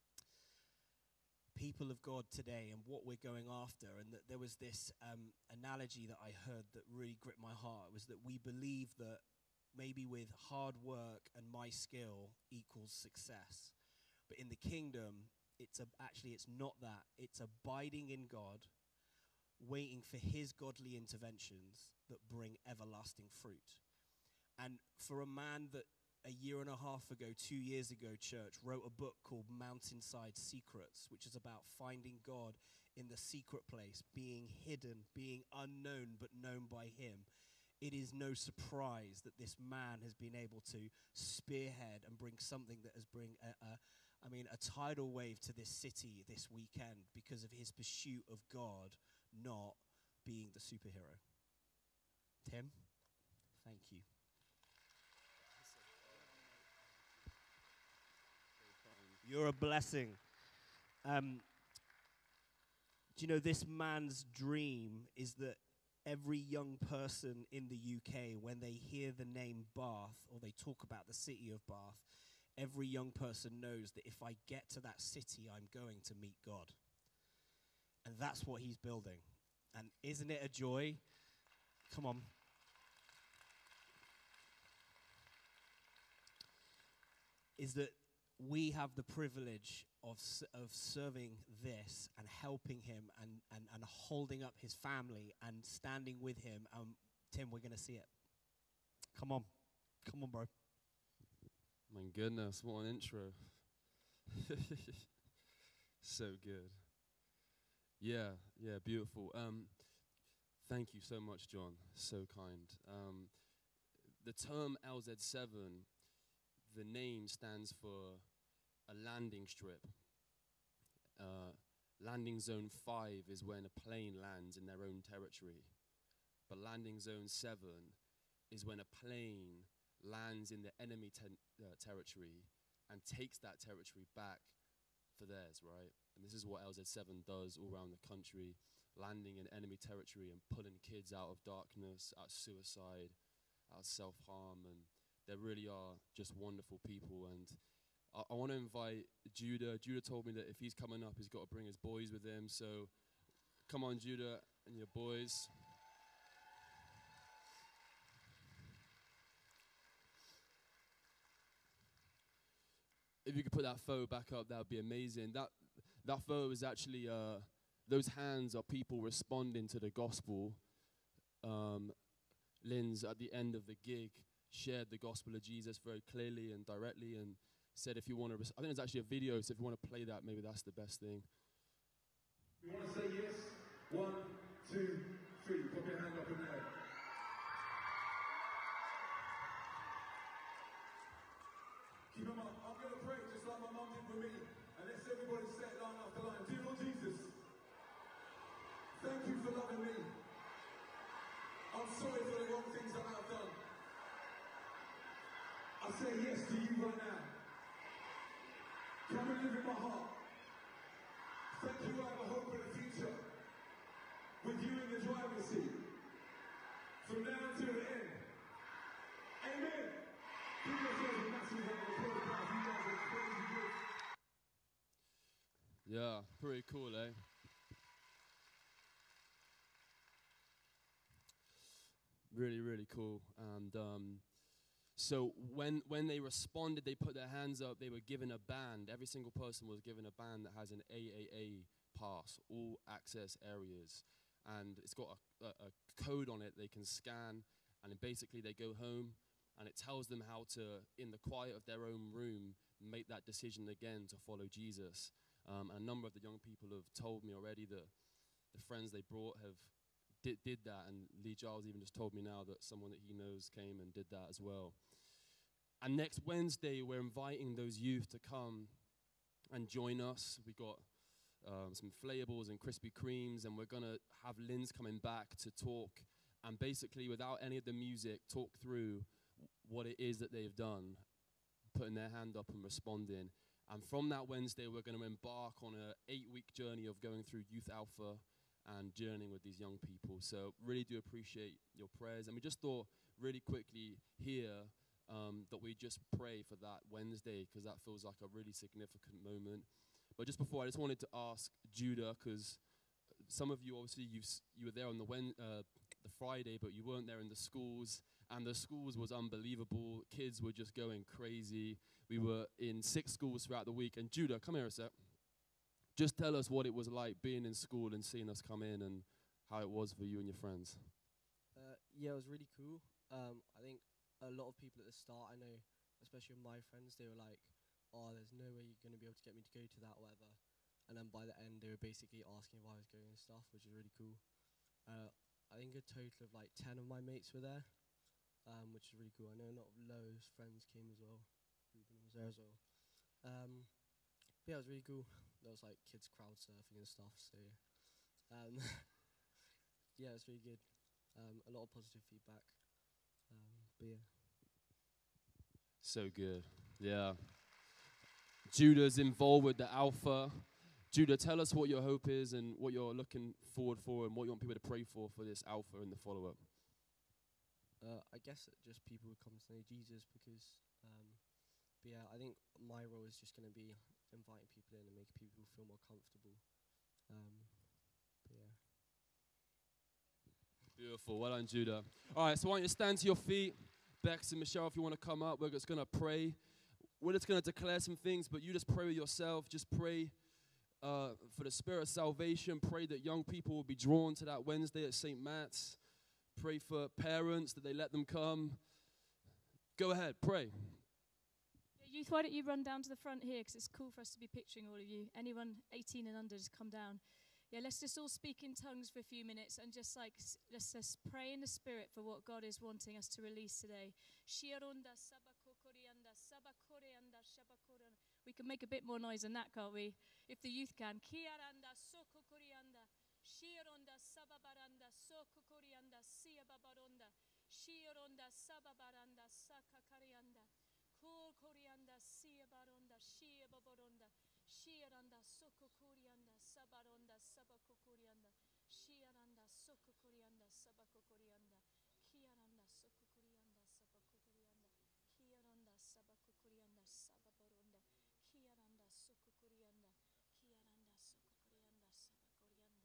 people of God today and what we're going after. And that there was this analogy that I heard that really gripped my heart. It was that we believe that maybe with hard work and my skill equals success. But in the kingdom, it's not that. It's abiding in God, waiting for his godly interventions that bring everlasting fruit. And for a man that a year and a half ago, 2 years ago, church, wrote a book called Mountainside Secrets, which is about finding God in the secret place, being hidden, being unknown, but known by him. It is no surprise that this man has been able to spearhead and bring something that has bring a tidal wave to this city this weekend because of his pursuit of God, not being the superhero. Tim, thank you. You're a blessing. Do you know this man's dream is that every young person in the UK, when they hear the name Bath or they talk about the city of Bath, every young person knows that if I get to that city, I'm going to meet God. And that's what he's building. And isn't it a joy? Come on. Is that we have the privilege of serving this and helping him and holding up his family and standing with him. Tim, we're going to see it. Come on, bro. My goodness, what an intro. So good. Yeah, beautiful. Thank you so much, John. So kind. The term LZ7, the name stands for a landing strip. Landing zone 5 is when a plane lands in their own territory. But landing zone 7 is when a plane lands in the enemy territory and takes that territory back for theirs, right? And this is what LZ7 does all around the country, landing in enemy territory and pulling kids out of darkness, out of suicide, out of self-harm. And they really are just wonderful people. And I want to invite Judah. Judah told me that if he's coming up, he's got to bring his boys with him. So come on, Judah and your boys. If you could put that photo back up, that would be amazing. That photo is actually, those hands are people responding to the gospel. Lynn's, at the end of the gig, shared the gospel of Jesus very clearly and directly and said if you want to, I think there's actually a video, so if you want to play that, maybe that's the best thing. You want to say yes? 1, 2, 3. Put your hand up in the air. Keep them up. I'm going to pray just like my mum did for me. And let's everybody say it line after line. Dear Lord Jesus, thank you for loving me. I'm sorry for the wrong things that I've done. I say yes to you right now. Come and live in my heart. Thank you, I have a hope in the future. With you in the driver's seat. From now until the end. Amen. Give yourselves a massive round of applause. You guys are crazy good. Yeah, pretty cool, eh? Really, really cool. And so when they responded, they put their hands up, they were given a band. Every single person was given a band that has an AAA pass, all access areas. And it's got a code on it they can scan. And then basically they go home and it tells them how to, in the quiet of their own room, make that decision again to follow Jesus. And a number of the young people have told me already that the friends they brought did that, and Lee Giles even just told me now that someone that he knows came and did that as well. And next Wednesday, we're inviting those youth to come and join us. We got some inflatables and Krispy Kremes, and we're going to have Lynn's coming back to talk, and basically, without any of the music, talk through what it is that they've done, putting their hand up and responding. And from that Wednesday, we're going to embark on an 8-week journey of going through Youth Alpha and journeying with these young people. So really do appreciate your prayers. And we just thought really quickly here that we just pray for that Wednesday, because that feels like a really significant moment. But just before, I just wanted to ask Judah, because some of you, obviously, you were there on the Friday, but you weren't there in the schools. And the schools was unbelievable. Kids were just going crazy. We were in 6 schools throughout the week. And Judah, come here a sec. Just tell us what it was like being in school and seeing us come in and how it was for you and your friends. Yeah, it was really cool. I think a lot of people at the start, I know, especially my friends, they were like, oh, there's no way you're going to be able to get me to go to that, whatever. And then by the end, they were basically asking if I was going and stuff, which is really cool. I think a total of like 10 of my mates were there, which is really cool. I know a lot of Lowe's friends came as well. Ruben was there as well. But yeah, it was really cool. There was like kids crowd surfing and stuff, so yeah, it's really good. A lot of positive feedback. But yeah. So good. Yeah. Judah's involved with the Alpha. Judah, tell us what your hope is and what you're looking forward for and what you want people to pray for this Alpha and the follow-up. I guess that just people would come to know Jesus because, but yeah, I think my role is just going to be inviting people in and making people feel more comfortable. But yeah. Beautiful. Well done, Judah. All right, so why don't you stand to your feet. Bex and Michelle, if you want to come up, we're just going to pray. We're just going to declare some things, but you just pray with yourself. Just pray for the spirit of salvation. Pray that young people will be drawn to that Wednesday at St. Matt's. Pray for parents that they let them come. Go ahead, pray. Yeah, youth, why don't you run down to the front here, because it's cool for us to be picturing all of you. Anyone 18 and under, just come down. Yeah, let's just all speak in tongues for a few minutes and just like, let's just pray in the spirit for what God is wanting us to release today. We can make a bit more noise than that, can't we? If the youth can. Shironda sababaranda soko korianda sia babaronda Shironda sababaranda saka karianda Kul korianda sia baronda shia babaronda Shiranda soko korianda sabaronda sabako korianda Shiranda soko korianda sabako korianda Kiaranda soko korianda sabako korianda Kiaranda sabako korianda sababaronda Kiaranda soko korianda Kiaranda soko korianda sabakorianda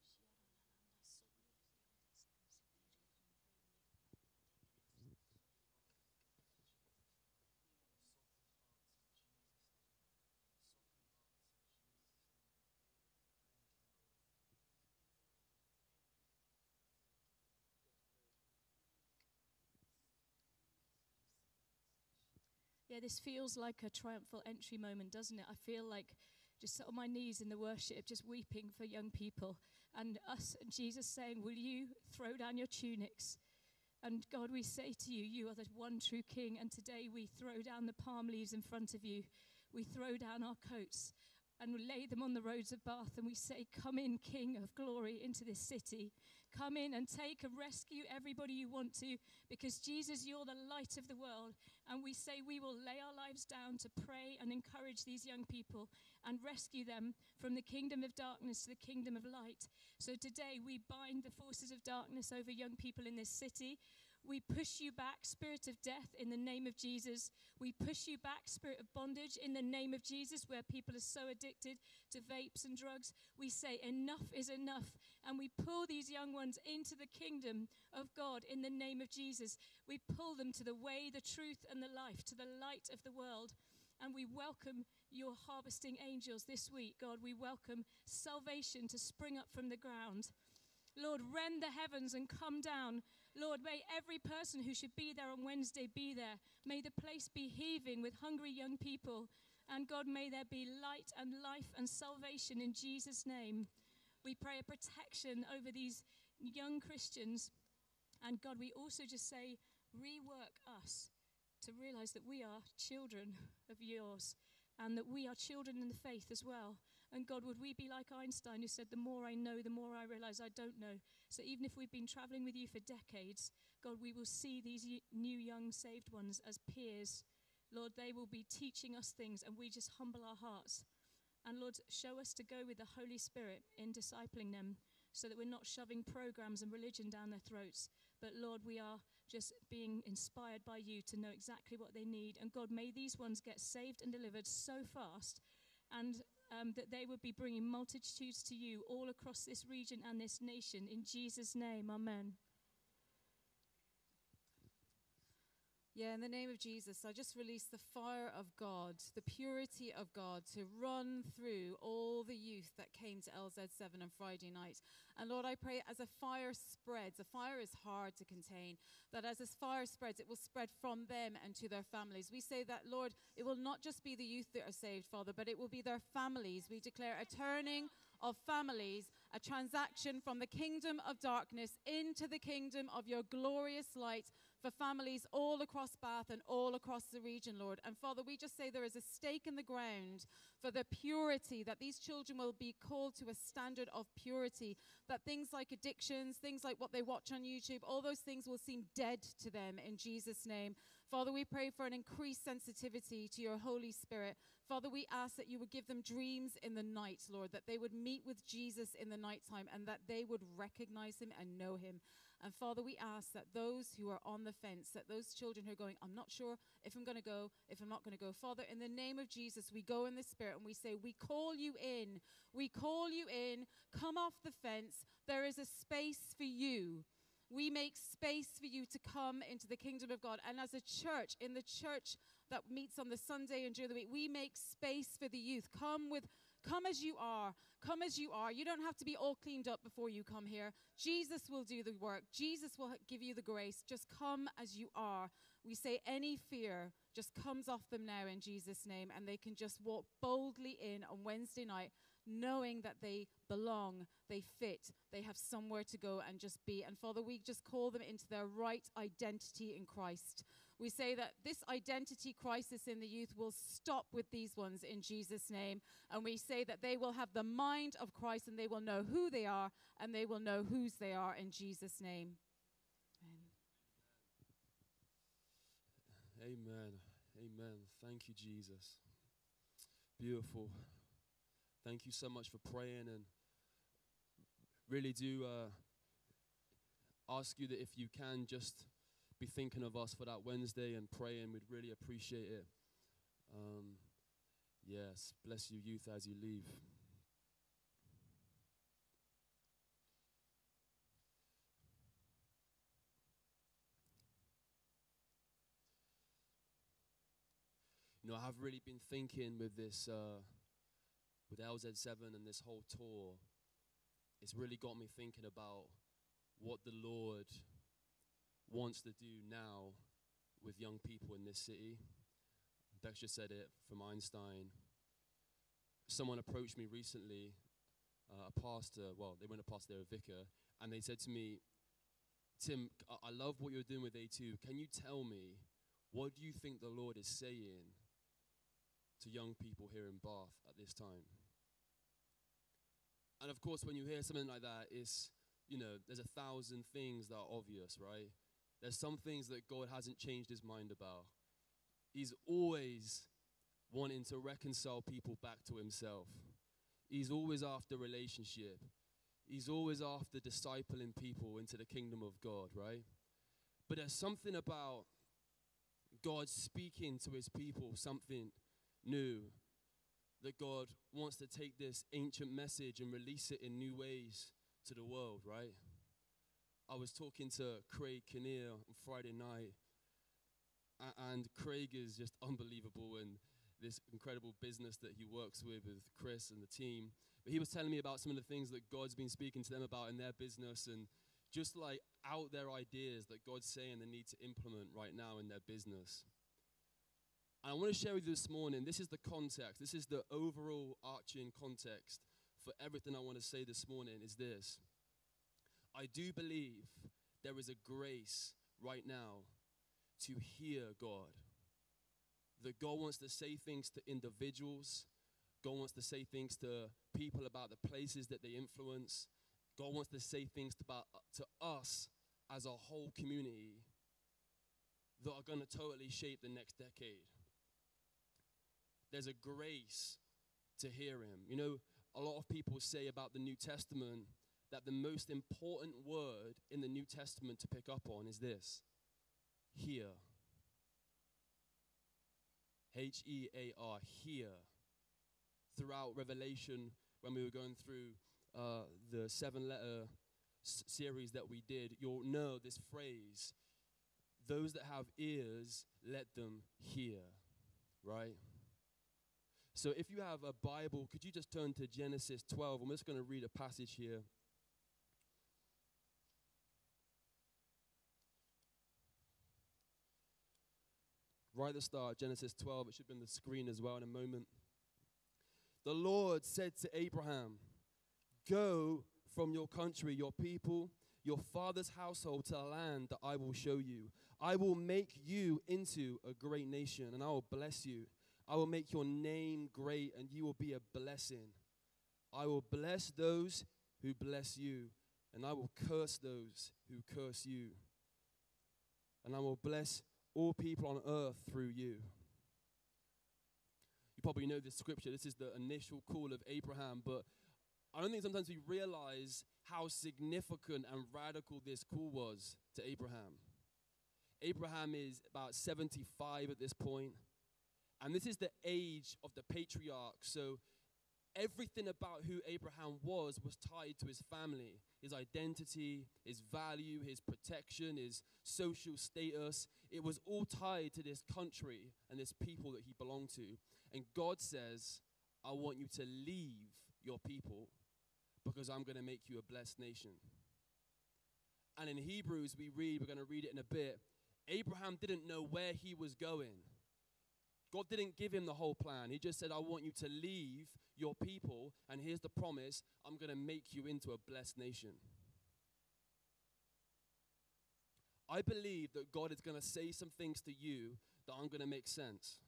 Yeah, this feels like a triumphal entry moment, doesn't it? I feel like just on my knees in the worship, just weeping for young people. And us and Jesus saying, will you throw down your tunics? And God, we say to you, you are the one true King. And today we throw down the palm leaves in front of you. We throw down our coats and we lay them on the roads of Bath. And we say, come in, King of glory, into this city. Come in and take and rescue everybody you want to, because Jesus, you're the light of the world. And we say we will lay our lives down to pray and encourage these young people and rescue them from the kingdom of darkness to the kingdom of light. So today we bind the forces of darkness over young people in this city. We push you back, spirit of death, in the name of Jesus. We push you back, spirit of bondage, in the name of Jesus, where people are so addicted to vapes and drugs. We say enough is enough, and we pull these young ones into the kingdom of God in the name of Jesus. We pull them to the way, the truth, and the life, to the light of the world. And we welcome your harvesting angels this week, God. We welcome salvation to spring up from the ground. Lord, rend the heavens and come down. Lord, may every person who should be there on Wednesday be there. May the place be heaving with hungry young people. And God, may there be light and life and salvation in Jesus' name. We pray a protection over these young Christians. And God, we also just say, rework us to realize that we are children of yours and that we are children in the faith as well. And God, would we be like Einstein, who said, the more I know, the more I realize I don't know. So even if we've been traveling with you for decades, God, we will see these new young saved ones as peers. Lord, they will be teaching us things, and we just humble our hearts. And Lord, show us to go with the Holy Spirit in discipling them, so that we're not shoving programs and religion down their throats. But Lord, we are just being inspired by you to know exactly what they need. And God, may these ones get saved and delivered so fast, and that they would be bringing multitudes to you all across this region and this nation. In Jesus' name, amen. Yeah, in the name of Jesus, I just release the fire of God, the purity of God to run through all the youth that came to LZ7 on Friday night. And Lord, I pray as a fire spreads, a fire is hard to contain, that as this fire spreads, it will spread from them and to their families. We say that, Lord, it will not just be the youth that are saved, Father, but it will be their families. We declare a turning of families, a transaction from the kingdom of darkness into the kingdom of your glorious light for families all across Bath and all across the region, Lord. And Father, we just say there is a stake in the ground for the purity, that these children will be called to a standard of purity, that things like addictions, things like what they watch on YouTube, all those things will seem dead to them in Jesus' name. Father, we pray for an increased sensitivity to your Holy Spirit. Father, we ask that you would give them dreams in the night, Lord, that they would meet with Jesus in the nighttime and that they would recognize him and know him. And Father, we ask that those who are on the fence, that those children who are going, I'm not sure if I'm going to go, if I'm not going to go. Father, in the name of Jesus, we go in the Spirit and we say, we call you in. We call you in. Come off the fence. There is a space for you. We make space for you to come into the kingdom of God. And as a church, in the church that meets on the Sunday and during the week, we make space for the youth. Come as you are. Come as you are. You don't have to be all cleaned up before you come here. Jesus will do the work. Jesus will give you the grace. Just come as you are. We say any fear just comes off them now in Jesus' name, and they can just walk boldly in on Wednesday night, knowing that they belong, they fit, they have somewhere to go and just be. And Father, we just call them into their right identity in Christ. We say that this identity crisis in the youth will stop with these ones in Jesus' name. And we say that they will have the mind of Christ and they will know who they are and they will know whose they are in Jesus' name. Amen. Amen. Thank you, Jesus. Beautiful. Thank you so much for praying, and really do ask you that if you can just be thinking of us for that Wednesday and praying. We'd really appreciate it. Yes, bless you, youth, as you leave. You know, I have really been thinking with this, with LZ7 and this whole tour, it's really got me thinking about what the Lord wants to do now with young people in this city. Bex just said it from Einstein. Someone approached me recently, a pastor, well, they weren't a pastor, they were a vicar, and they said to me, Tim, I love what you're doing with A2. Can you tell me, what do you think the Lord is saying to young people here in Bath at this time? And of course, when you hear something like that, it's, you know, there's 1,000 things that are obvious, right? There's some things that God hasn't changed his mind about. He's always wanting to reconcile people back to himself. He's always after relationship. He's always after discipling people into the kingdom of God, right? But there's something about God speaking to his people, something new, that God wants to take this ancient message and release it in new ways to the world, right? I was talking to Craig Kinnear on Friday night, and Craig is just unbelievable in this incredible business that he works with Chris and the team. But he was telling me about some of the things that God's been speaking to them about in their business, and just like out there ideas that God's saying they need to implement right now in their business. And I want to share with you this morning, this is the context, this is the overall arching context for everything I want to say this morning is this. I do believe there is a grace right now to hear God. That God wants to say things to individuals. God wants to say things to people about the places that they influence. God wants to say things to us as a whole community that are going to totally shape the next decade. There's a grace to hear him. You know, a lot of people say about the New Testament that the most important word in the New Testament to pick up on is this: hear. H-E-A-R, hear. Throughout Revelation, when we were going through the 7-letter series that we did, you'll know this phrase, those that have ears, let them hear, right? So if you have a Bible, could you just turn to Genesis 12? I'm just going to read a passage here. Right at the start, Genesis 12. It should be on the screen as well in a moment. The Lord said to Abraham, go from your country, your people, your father's household to a land that I will show you. I will make you into a great nation, and I will bless you. I will make your name great, and you will be a blessing. I will bless those who bless you, and I will curse those who curse you. And I will bless all people on earth through you. You probably know this scripture. This is the initial call of Abraham, but I don't think sometimes we realize how significant and radical this call was to Abraham. Abraham is about 75 at this point, and this is the age of the patriarch. So everything about who Abraham was tied to his family, his identity, his value, his protection, his social status. It was all tied to this country and this people that he belonged to. And God says, I want you to leave your people because I'm going to make you a blessed nation. And in Hebrews, we read, we're going to read it in a bit, Abraham didn't know where he was going. God didn't give him the whole plan. He just said, I want you to leave your people, and here's the promise, I'm going to make you into a blessed nation. I believe that God is going to say some things to you that aren't going to make sense.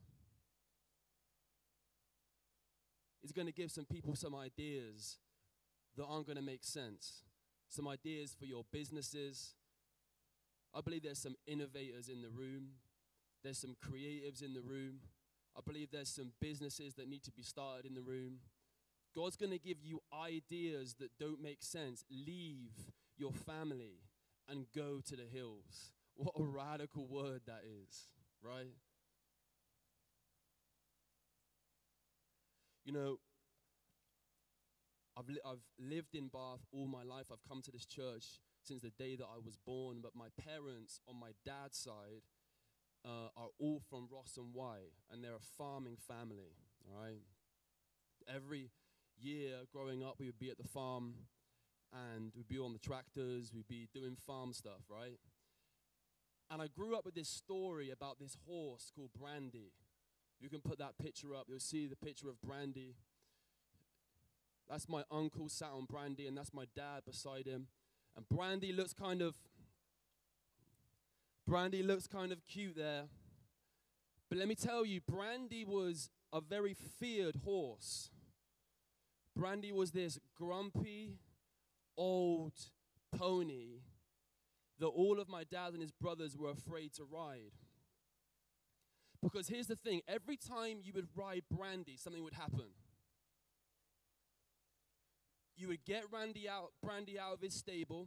He's going to give some people some ideas that aren't going to make sense. Some ideas for your businesses. I believe there's some innovators in the room. There's some creatives in the room. I believe there's some businesses that need to be started in the room. God's going to give you ideas that don't make sense. Leave your family and go to the hills. What a radical word that is, right? You know, I've lived in Bath all my life. I've come to this church since the day that I was born, but my parents on my dad's side are all from Ross and Wye, and they're a farming family, all right? Every year growing up, we would be at the farm, and we'd be on the tractors, we'd be doing farm stuff, right? And I grew up with this story about this horse called Brandy. You can put that picture up. You'll see the picture of Brandy. That's my uncle sat on Brandy, and that's my dad beside him. And Brandy looks kind of cute there. But let me tell you, Brandy was a very feared horse. Brandy was this grumpy, old pony that all of my dad and his brothers were afraid to ride. Because here's the thing, every time you would ride Brandy, something would happen. You would get Brandy out of his stable.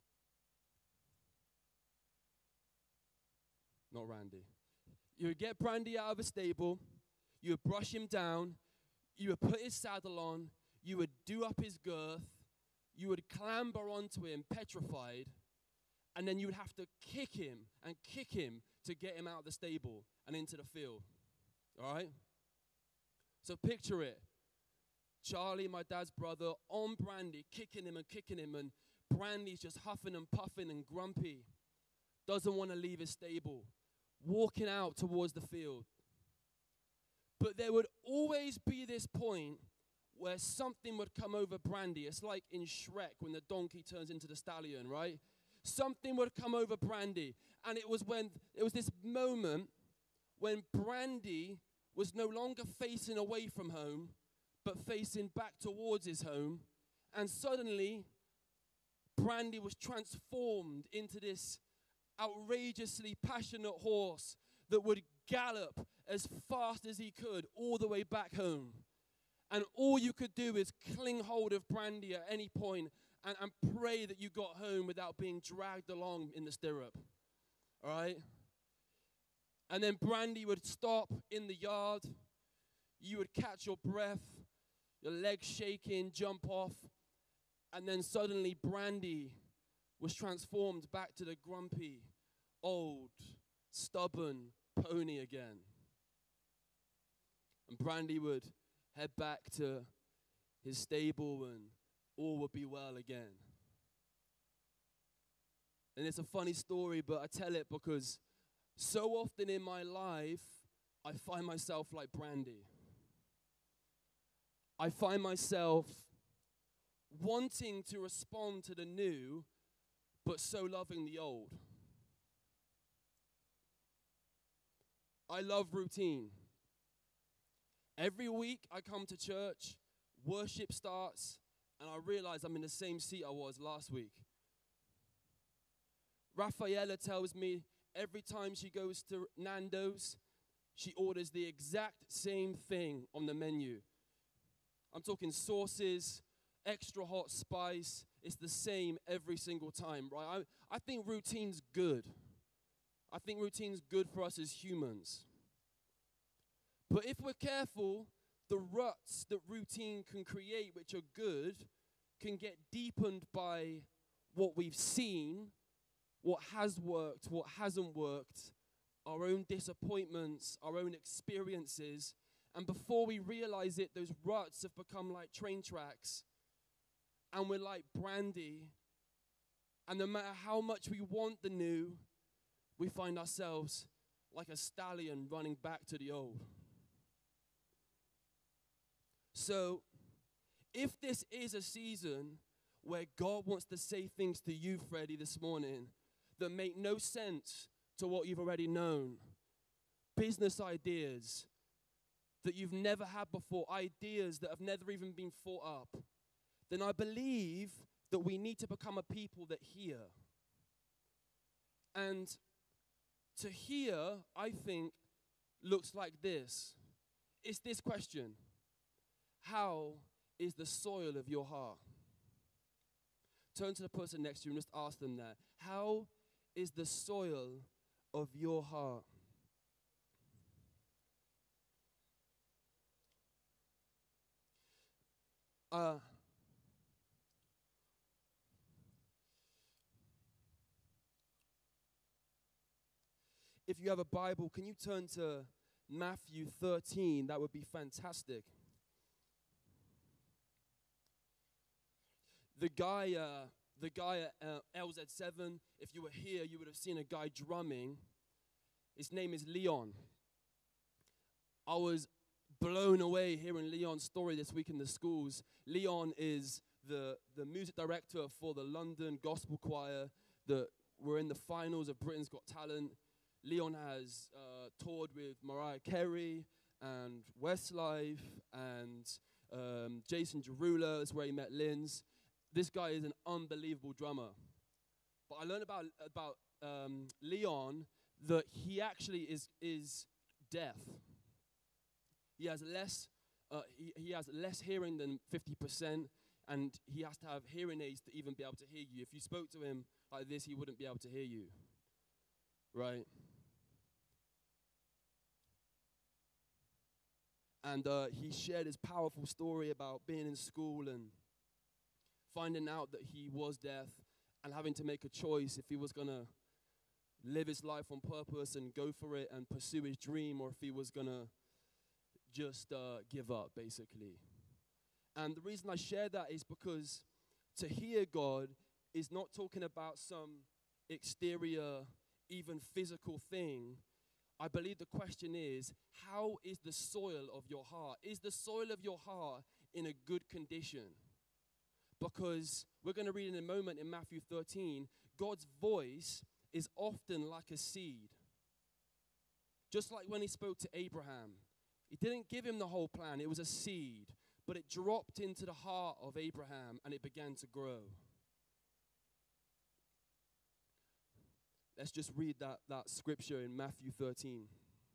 Not Randy. You would get Brandy out of his stable. You would brush him down. You would put his saddle on. You would do up his girth. You would clamber onto him, petrified. And then you would have to kick him to get him out of the stable and into the field. All right? So picture it. Charlie, my dad's brother, on Brandy, kicking him, and Brandy's just huffing and puffing and grumpy. Doesn't want to leave his stable. Walking out towards the field. But there would always be this point where something would come over Brandy. It's like in Shrek when the donkey turns into the stallion, right? Something would come over Brandy. And it was this moment when Brandy was no longer facing away from home, but facing back towards his home. And suddenly, Brandy was transformed into this outrageously passionate horse that would gallop as fast as he could all the way back home. And all you could do is cling hold of Brandy at any point and pray that you got home without being dragged along in the stirrup. All right? And then Brandy would stop in the yard. You would catch your breath, your legs shaking, jump off. And then suddenly Brandy was transformed back to the grumpy, old, stubborn pony again. And Brandy would head back to his stable and all would be well again. And it's a funny story, but I tell it because so often in my life, I find myself like Brandy. I find myself wanting to respond to the new, but so loving the old. I love routine. Every week I come to church, worship starts, and I realize I'm in the same seat I was last week. Rafaela tells me every time she goes to Nando's, she orders the exact same thing on the menu. I'm talking sauces, extra hot spice. It's the same every single time, right? I think routine's good. I think routine's good for us as humans. But if we're careful, the ruts that routine can create, which are good, can get deepened by what we've seen, what has worked, what hasn't worked, our own disappointments, our own experiences. And before we realize it, those ruts have become like train tracks. And we're like Brandy. And no matter how much we want the new, we find ourselves like a stallion running back to the old. So, if this is a season where God wants to say things to you, Freddie, this morning, that make no sense to what you've already known, business ideas that you've never had before, ideas that have never even been thought up, then I believe that we need to become a people that hear. And to hear, I think, looks like this. It's this question: how is the soil of your heart? Turn to the person next to you and just ask them that. How is the soil of your heart? If you have a Bible, can you turn to Matthew 13? That would be fantastic. The guy at LZ7, if you were here, you would have seen a guy drumming. His name is Leon. I was blown away hearing Leon's story this week in the schools. Leon is the music director for the London Gospel Choir that were in the finals of Britain's Got Talent. Leon has toured with Mariah Carey and Westlife and Jason Derulo. That's where he met Linz. This guy is an unbelievable drummer. But I learned about Leon that he actually is deaf. He has less hearing than 50%, and he has to have hearing aids to even be able to hear you. If you spoke to him like this, he wouldn't be able to hear you, right? And he shared his powerful story about being in school and finding out that he was deaf and having to make a choice if he was going to live his life on purpose and go for it and pursue his dream, or if he was going to just give up, basically. And the reason I share that is because to hear God is not talking about some exterior, even physical thing. I believe the question is, how is the soil of your heart? Is the soil of your heart in a good condition? Because we're going to read in a moment in Matthew 13, God's voice is often like a seed. Just like when he spoke to Abraham. He didn't give him the whole plan. It was a seed. But it dropped into the heart of Abraham and it began to grow. Let's just read that scripture in Matthew 13.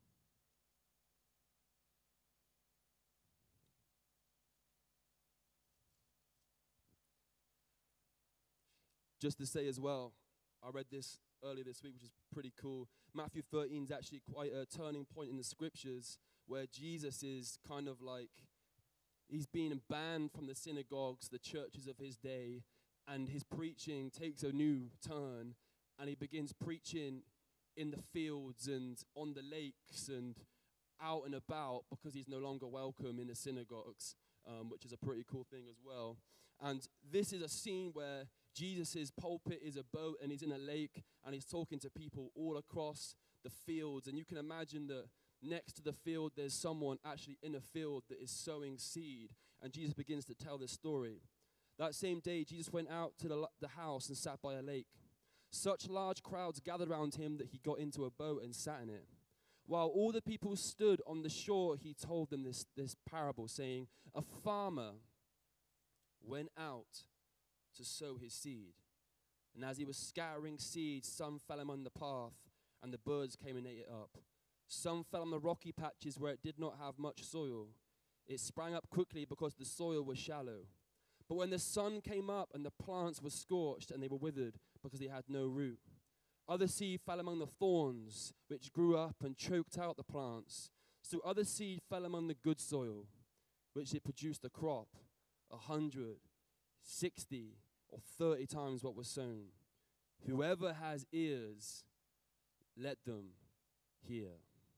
Just to say as well, I read this earlier this week, which is pretty cool. Matthew 13 is actually quite a turning point in the scriptures where Jesus is kind of like, he's being banned from the synagogues, the churches of his day, and his preaching takes a new turn, and he begins preaching in the fields and on the lakes and out and about because he's no longer welcome in the synagogues, which is a pretty cool thing as well. And this is a scene where Jesus' pulpit is a boat and he's in a lake and he's talking to people all across the fields. And you can imagine that next to the field there's someone actually in a field that is sowing seed. And Jesus begins to tell this story. That same day, Jesus went out to the house and sat by a lake. Such large crowds gathered around him that he got into a boat and sat in it. While all the people stood on the shore, he told them this parable, saying, a farmer went out to sow his seed. And as he was scattering seed, some fell among the path, and the birds came and ate it up. Some fell on the rocky patches where it did not have much soil. It sprang up quickly because the soil was shallow. But when the sun came up and the plants were scorched and they were withered because they had no root. Other seed fell among the thorns, which grew up and choked out the plants. So other seed fell among the good soil, which it produced a crop, 100, 60, or 30 times what was sown. Whoever has ears, let them hear.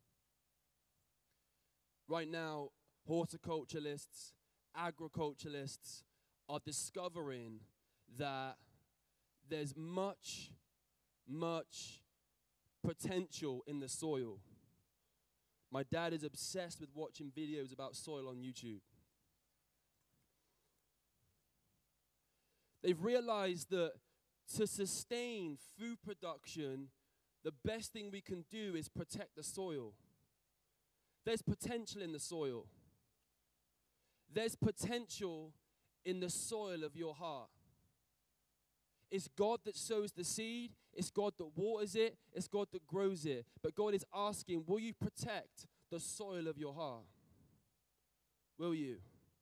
Right now, horticulturalists, agriculturalists are discovering that there's much potential in the soil. My dad is obsessed with watching videos about soil on YouTube. They've realized that to sustain food production, the best thing we can do is protect the soil. There's potential in the soil. There's potential in the soil of your heart. It's God that sows the seed. It's God that waters it. It's God that grows it. But God is asking, will you protect the soil of your heart? Will you?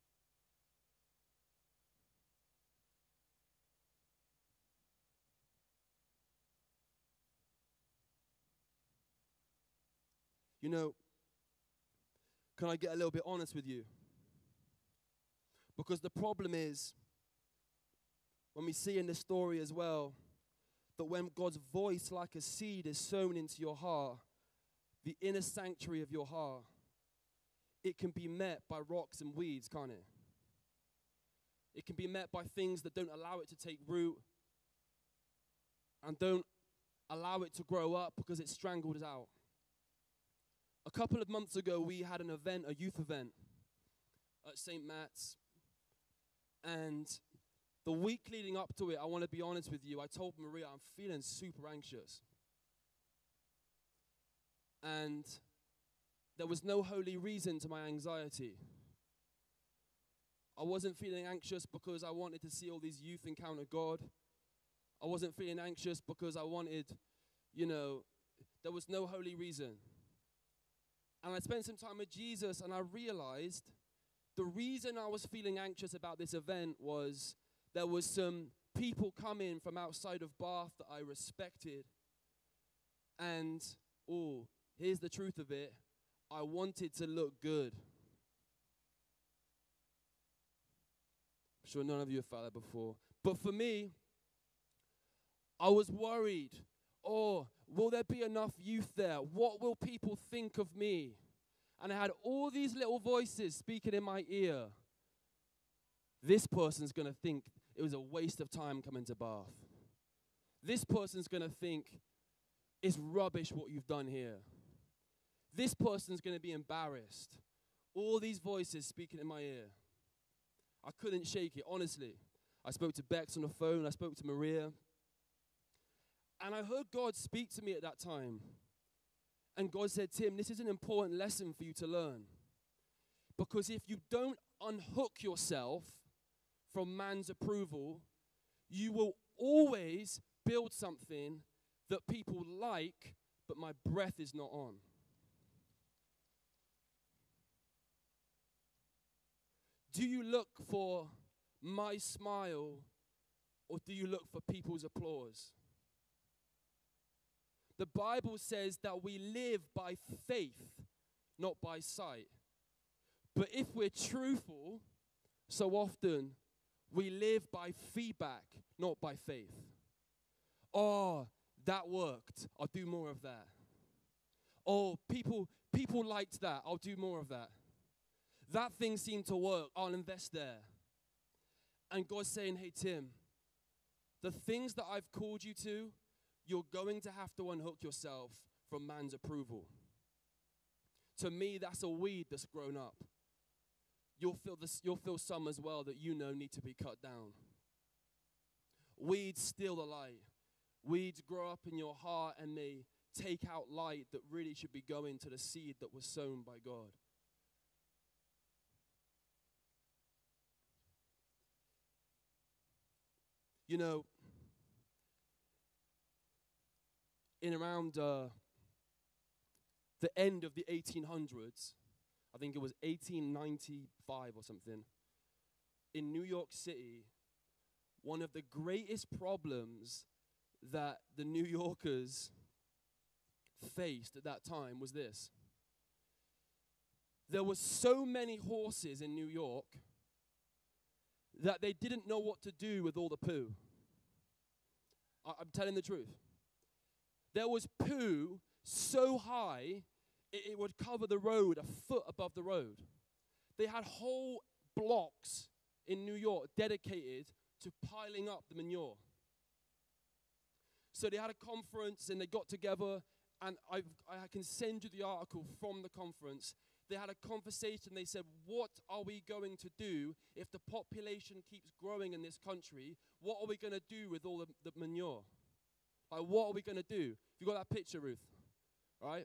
You know, can I get a little bit honest with you? Because the problem is, when we see in the story as well, that when God's voice like a seed is sown into your heart, the inner sanctuary of your heart, it can be met by rocks and weeds, can't it? It can be met by things that don't allow it to take root and don't allow it to grow up because it strangled us out. A couple of months ago, we had an event, a youth event at St. Matt's. And the week leading up to it, I want to be honest with you, I told Maria I'm feeling super anxious. And there was no holy reason to my anxiety. I wasn't feeling anxious because I wanted to see all these youth encounter God. I wasn't feeling anxious because I wanted, there was no holy reason. And I spent some time with Jesus and I realized the reason I was feeling anxious about this event was there was some people coming from outside of Bath that I respected. And, here's the truth of it. I wanted to look good. I'm sure none of you have felt that before. But for me, I was worried. Will there be enough youth there? What will people think of me? And I had all these little voices speaking in my ear. This person's going to think it was a waste of time coming to Bath. This person's going to think it's rubbish what you've done here. This person's going to be embarrassed. All these voices speaking in my ear. I couldn't shake it, honestly. I spoke to Bex on the phone. I spoke to Maria. And I heard God speak to me at that time. And God said, Tim, this is an important lesson for you to learn. Because if you don't unhook yourself from man's approval, you will always build something that people like, but my breath is not on. Do you look for my smile, or do you look for people's applause? The Bible says that we live by faith, not by sight. But if we're truthful, so often we live by feedback, not by faith. That worked. I'll do more of that. Oh, people liked that. I'll do more of that. That thing seemed to work. I'll invest there. And God's saying, hey, Tim, the things that I've called you to, you're going to have to unhook yourself from man's approval. To me, that's a weed that's grown up. You'll feel some as well that you know need to be cut down. Weeds steal the light. Weeds grow up in your heart and they take out light that really should be going to the seed that was sown by God. You know, in around the end of the 1800s, I think it was 1895 or something, in New York City, one of the greatest problems that the New Yorkers faced at that time was this. There were so many horses in New York that they didn't know what to do with all the poo. I'm telling the truth. There was poo so high, it would cover the road a foot above the road. They had whole blocks in New York dedicated to piling up the manure. So they had a conference and they got together, and I can send you the article from the conference. They had a conversation. They said, what are we going to do if the population keeps growing in this country? What are we going to do with all the manure? Like, what are we going to do? You got that picture, Ruth? Right?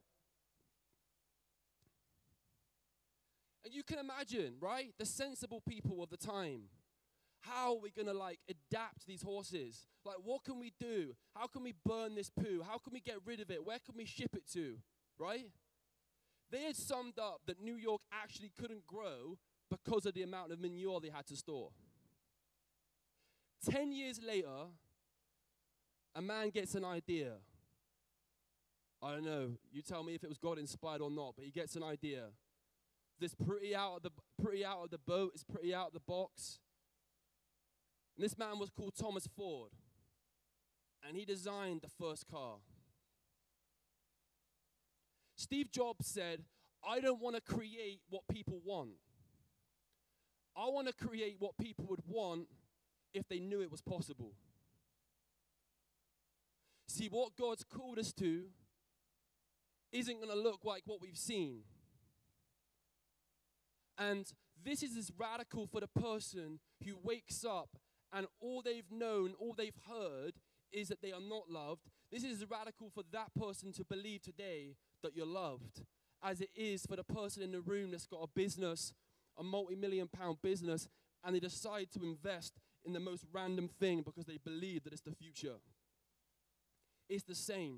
And you can imagine, right? The sensible people of the time. How are we going to, adapt these horses? Like, what can we do? How can we burn this poo? How can we get rid of it? Where can we ship it to? Right? They had summed up that New York actually couldn't grow because of the amount of manure they had to store. 10 years later, a man gets an idea. I don't know. You tell me if it was God inspired or not, but he gets an idea. This pretty out of the boat, it's pretty out of the box. And this man was called Thomas Ford. And he designed the first car. Steve Jobs said, I don't want to create what people want. I want to create what people would want if they knew it was possible. See, what God's called us to isn't going to look like what we've seen. And this is as radical for the person who wakes up and all they've known, all they've heard is that they are not loved. This is as radical for that person to believe today that you're loved as it is for the person in the room that's got a business, a multi-million-pound business, and they decide to invest in the most random thing because they believe that it's the future. It's the same.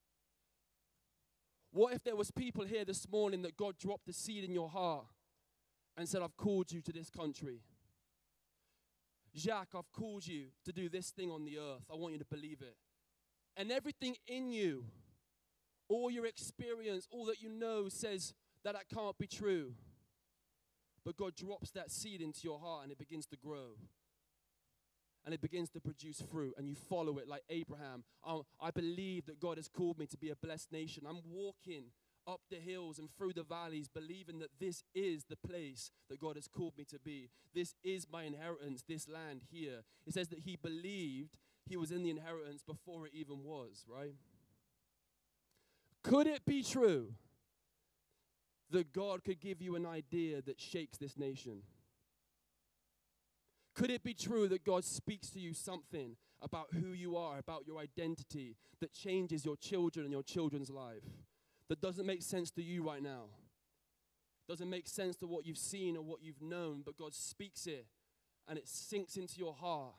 What if there was people here this morning that God dropped the seed in your heart and said, I've called you to this country. Jacques, I've called you to do this thing on the earth. I want you to believe it. And everything in you, all your experience, all that you know says that can't be true. But God drops that seed into your heart and it begins to grow. And it begins to produce fruit and you follow it like Abraham. I believe that God has called me to be a blessed nation. I'm walking up the hills and through the valleys, believing that this is the place that God has called me to be. This is my inheritance, this land here. It says that he believed he was in the inheritance before it even was, right? Could it be true that God could give you an idea that shakes this nation? Could it be true that God speaks to you something about who you are, about your identity, that changes your children and your children's life? That doesn't make sense to you right now. Doesn't make sense to what you've seen or what you've known, but God speaks it and it sinks into your heart.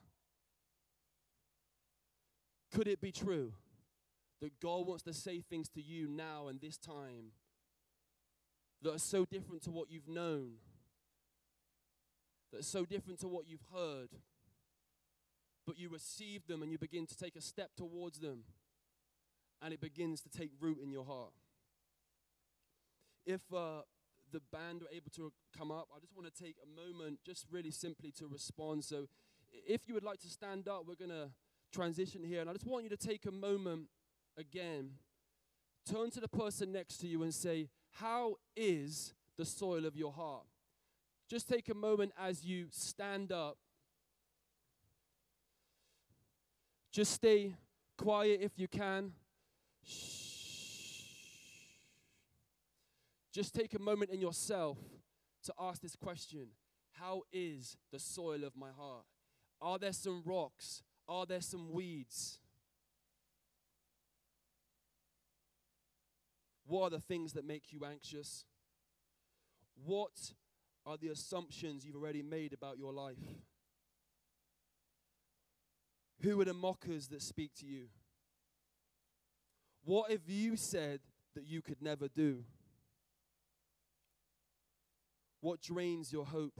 Could it be true that God wants to say things to you now and this time that are so different to what you've known, that are so different to what you've heard, but you receive them and you begin to take a step towards them and it begins to take root in your heart? If the band are able to come up, I just want to take a moment just really simply to respond. So if you would like to stand up, we're going to transition here. And I just want you to take a moment again, turn to the person next to you and say, how is the soil of your heart? Just take a moment as you stand up. Just stay quiet if you can. Shh. Just take a moment in yourself to ask this question. How is the soil of my heart? Are there some rocks? Are there some weeds? What are the things that make you anxious? What are the assumptions you've already made about your life? Who are the mockers that speak to you? What have you said that you could never do? What drains your hope?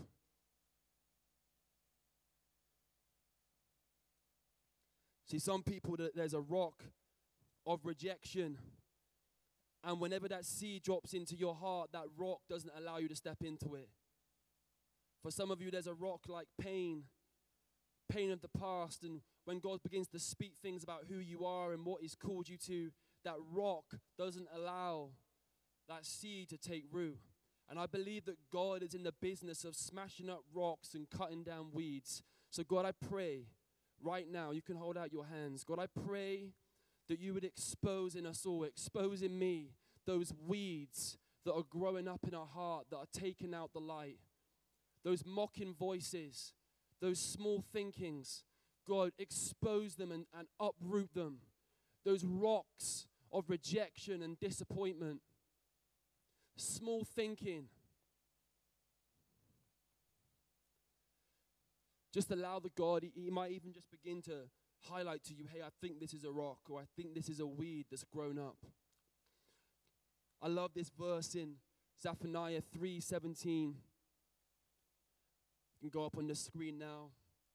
See, some people, there's a rock of rejection. And whenever that seed drops into your heart, that rock doesn't allow you to step into it. For some of you, there's a rock like pain of the past. And when God begins to speak things about who you are and what He's called you to, that rock doesn't allow that seed to take root. And I believe that God is in the business of smashing up rocks and cutting down weeds. So God, I pray right now, you can hold out your hands. God, I pray that you would expose in us all, expose in me those weeds that are growing up in our heart, that are taking out the light. Those mocking voices, those small thinkings. God, expose them and uproot them. Those rocks of rejection and disappointment. Small thinking. Just allow the God, he might even just begin to highlight to you, hey, I think this is a rock, or I think this is a weed that's grown up. I love this verse in Zephaniah 3:17. You can go up on the screen now.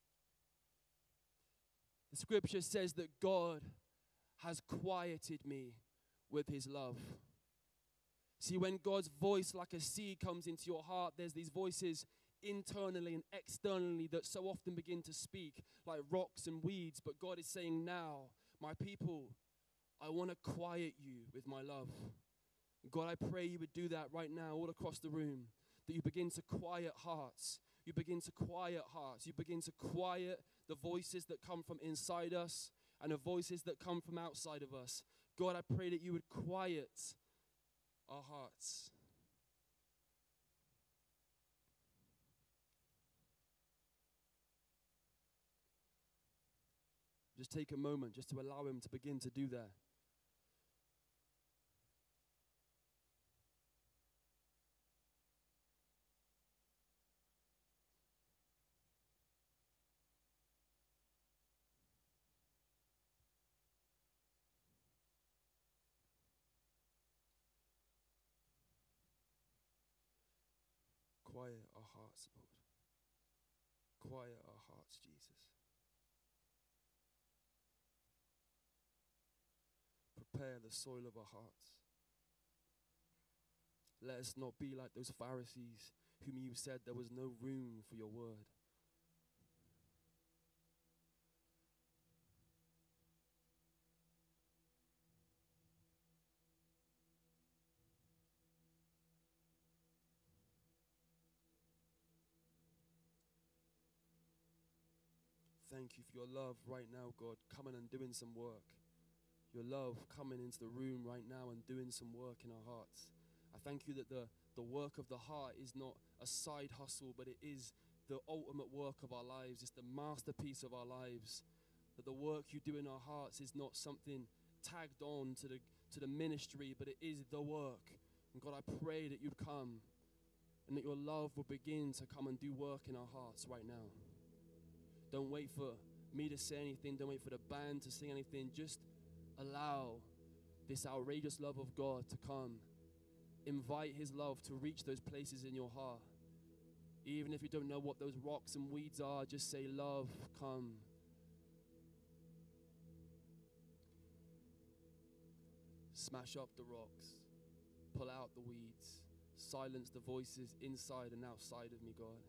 The scripture says that God has quieted me with His love. See, when God's voice like a seed comes into your heart, there's these voices internally and externally that so often begin to speak like rocks and weeds. But God is saying now, my people, I want to quiet you with my love. God, I pray you would do that right now all across the room, that you begin to quiet hearts. You begin to quiet hearts. You begin to quiet the voices that come from inside us and the voices that come from outside of us. God, I pray that you would quiet our hearts. Just take a moment just to allow Him to begin to do that. Quiet our hearts, Lord. Quiet our hearts, Jesus. Prepare the soil of our hearts. Let us not be like those Pharisees whom you said there was no room for your word. Thank you for your love right now, God, coming and doing some work. Your love coming into the room right now and doing some work in our hearts. I thank you that the work of the heart is not a side hustle, but it is the ultimate work of our lives. It's the masterpiece of our lives. That the work you do in our hearts is not something tagged on to the ministry, but it is the work. And God, I pray that you'd come and that your love will begin to come and do work in our hearts right now. Don't wait for me to say anything. Don't wait for the band to sing anything. Just allow this outrageous love of God to come. Invite His love to reach those places in your heart. Even if you don't know what those rocks and weeds are, just say, love, come. Smash up the rocks. Pull out the weeds. Silence the voices inside and outside of me, God.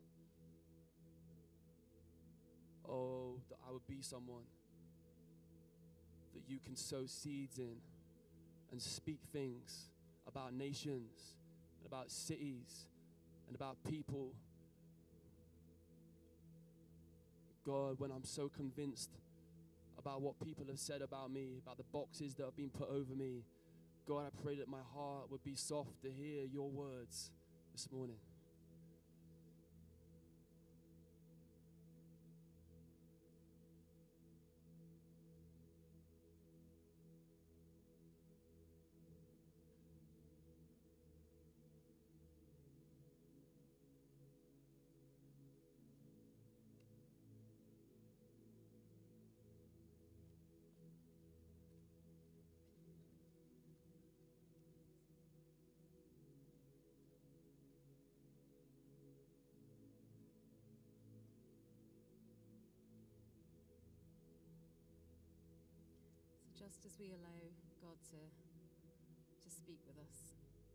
Oh, that I would be someone that you can sow seeds in and speak things about nations, and about cities, and about people. God, when I'm so convinced about what people have said about me, about the boxes that have been put over me, God, I pray that my heart would be soft to hear your words this morning. So just as we allow God to speak with us,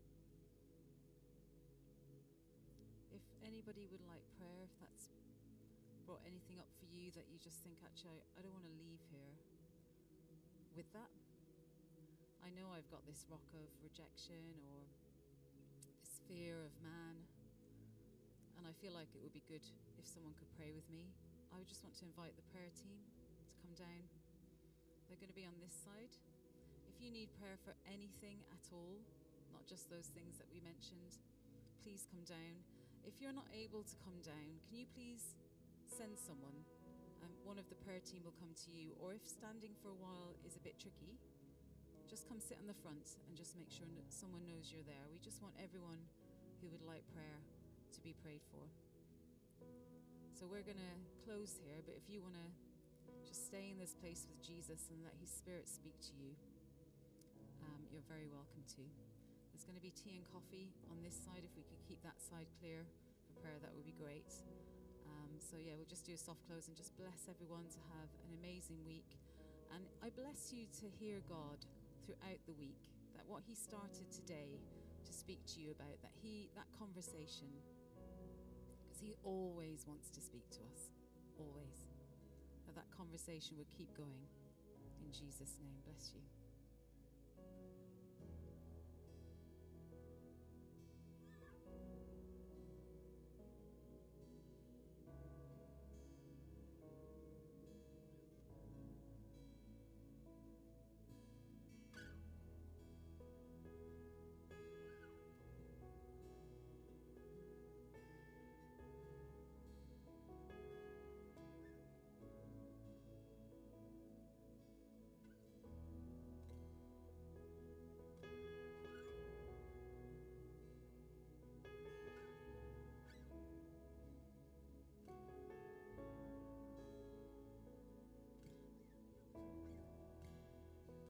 if anybody would like prayer, if that's brought anything up for you that you just think, actually, I don't want to leave here with that. I know I've got this rock of rejection or this fear of man, and I feel like it would be good if someone could pray with me. I would just want to invite the prayer team to come down. They're going to be on this side. If you need prayer for anything at all, not just those things that we mentioned, please come down. If you're not able to come down, can you please send someone? One of the prayer team will come to you. Or if standing for a while is a bit tricky, just come sit on the front and just make sure someone knows you're there. We just want everyone who would like prayer to be prayed for. So we're going to close here, but if you want to just stay in this place with Jesus and let his Spirit speak to you, you're very welcome to. There's going to be tea and coffee on this side. If we could keep that side clear for prayer, that would be great. So yeah, we'll just do a soft close and just bless everyone to have an amazing week. And I bless you to hear God throughout the week, that what he started today to speak to you about, that conversation, because he always wants to speak to us, always, that conversation would keep going. In Jesus' name, bless you.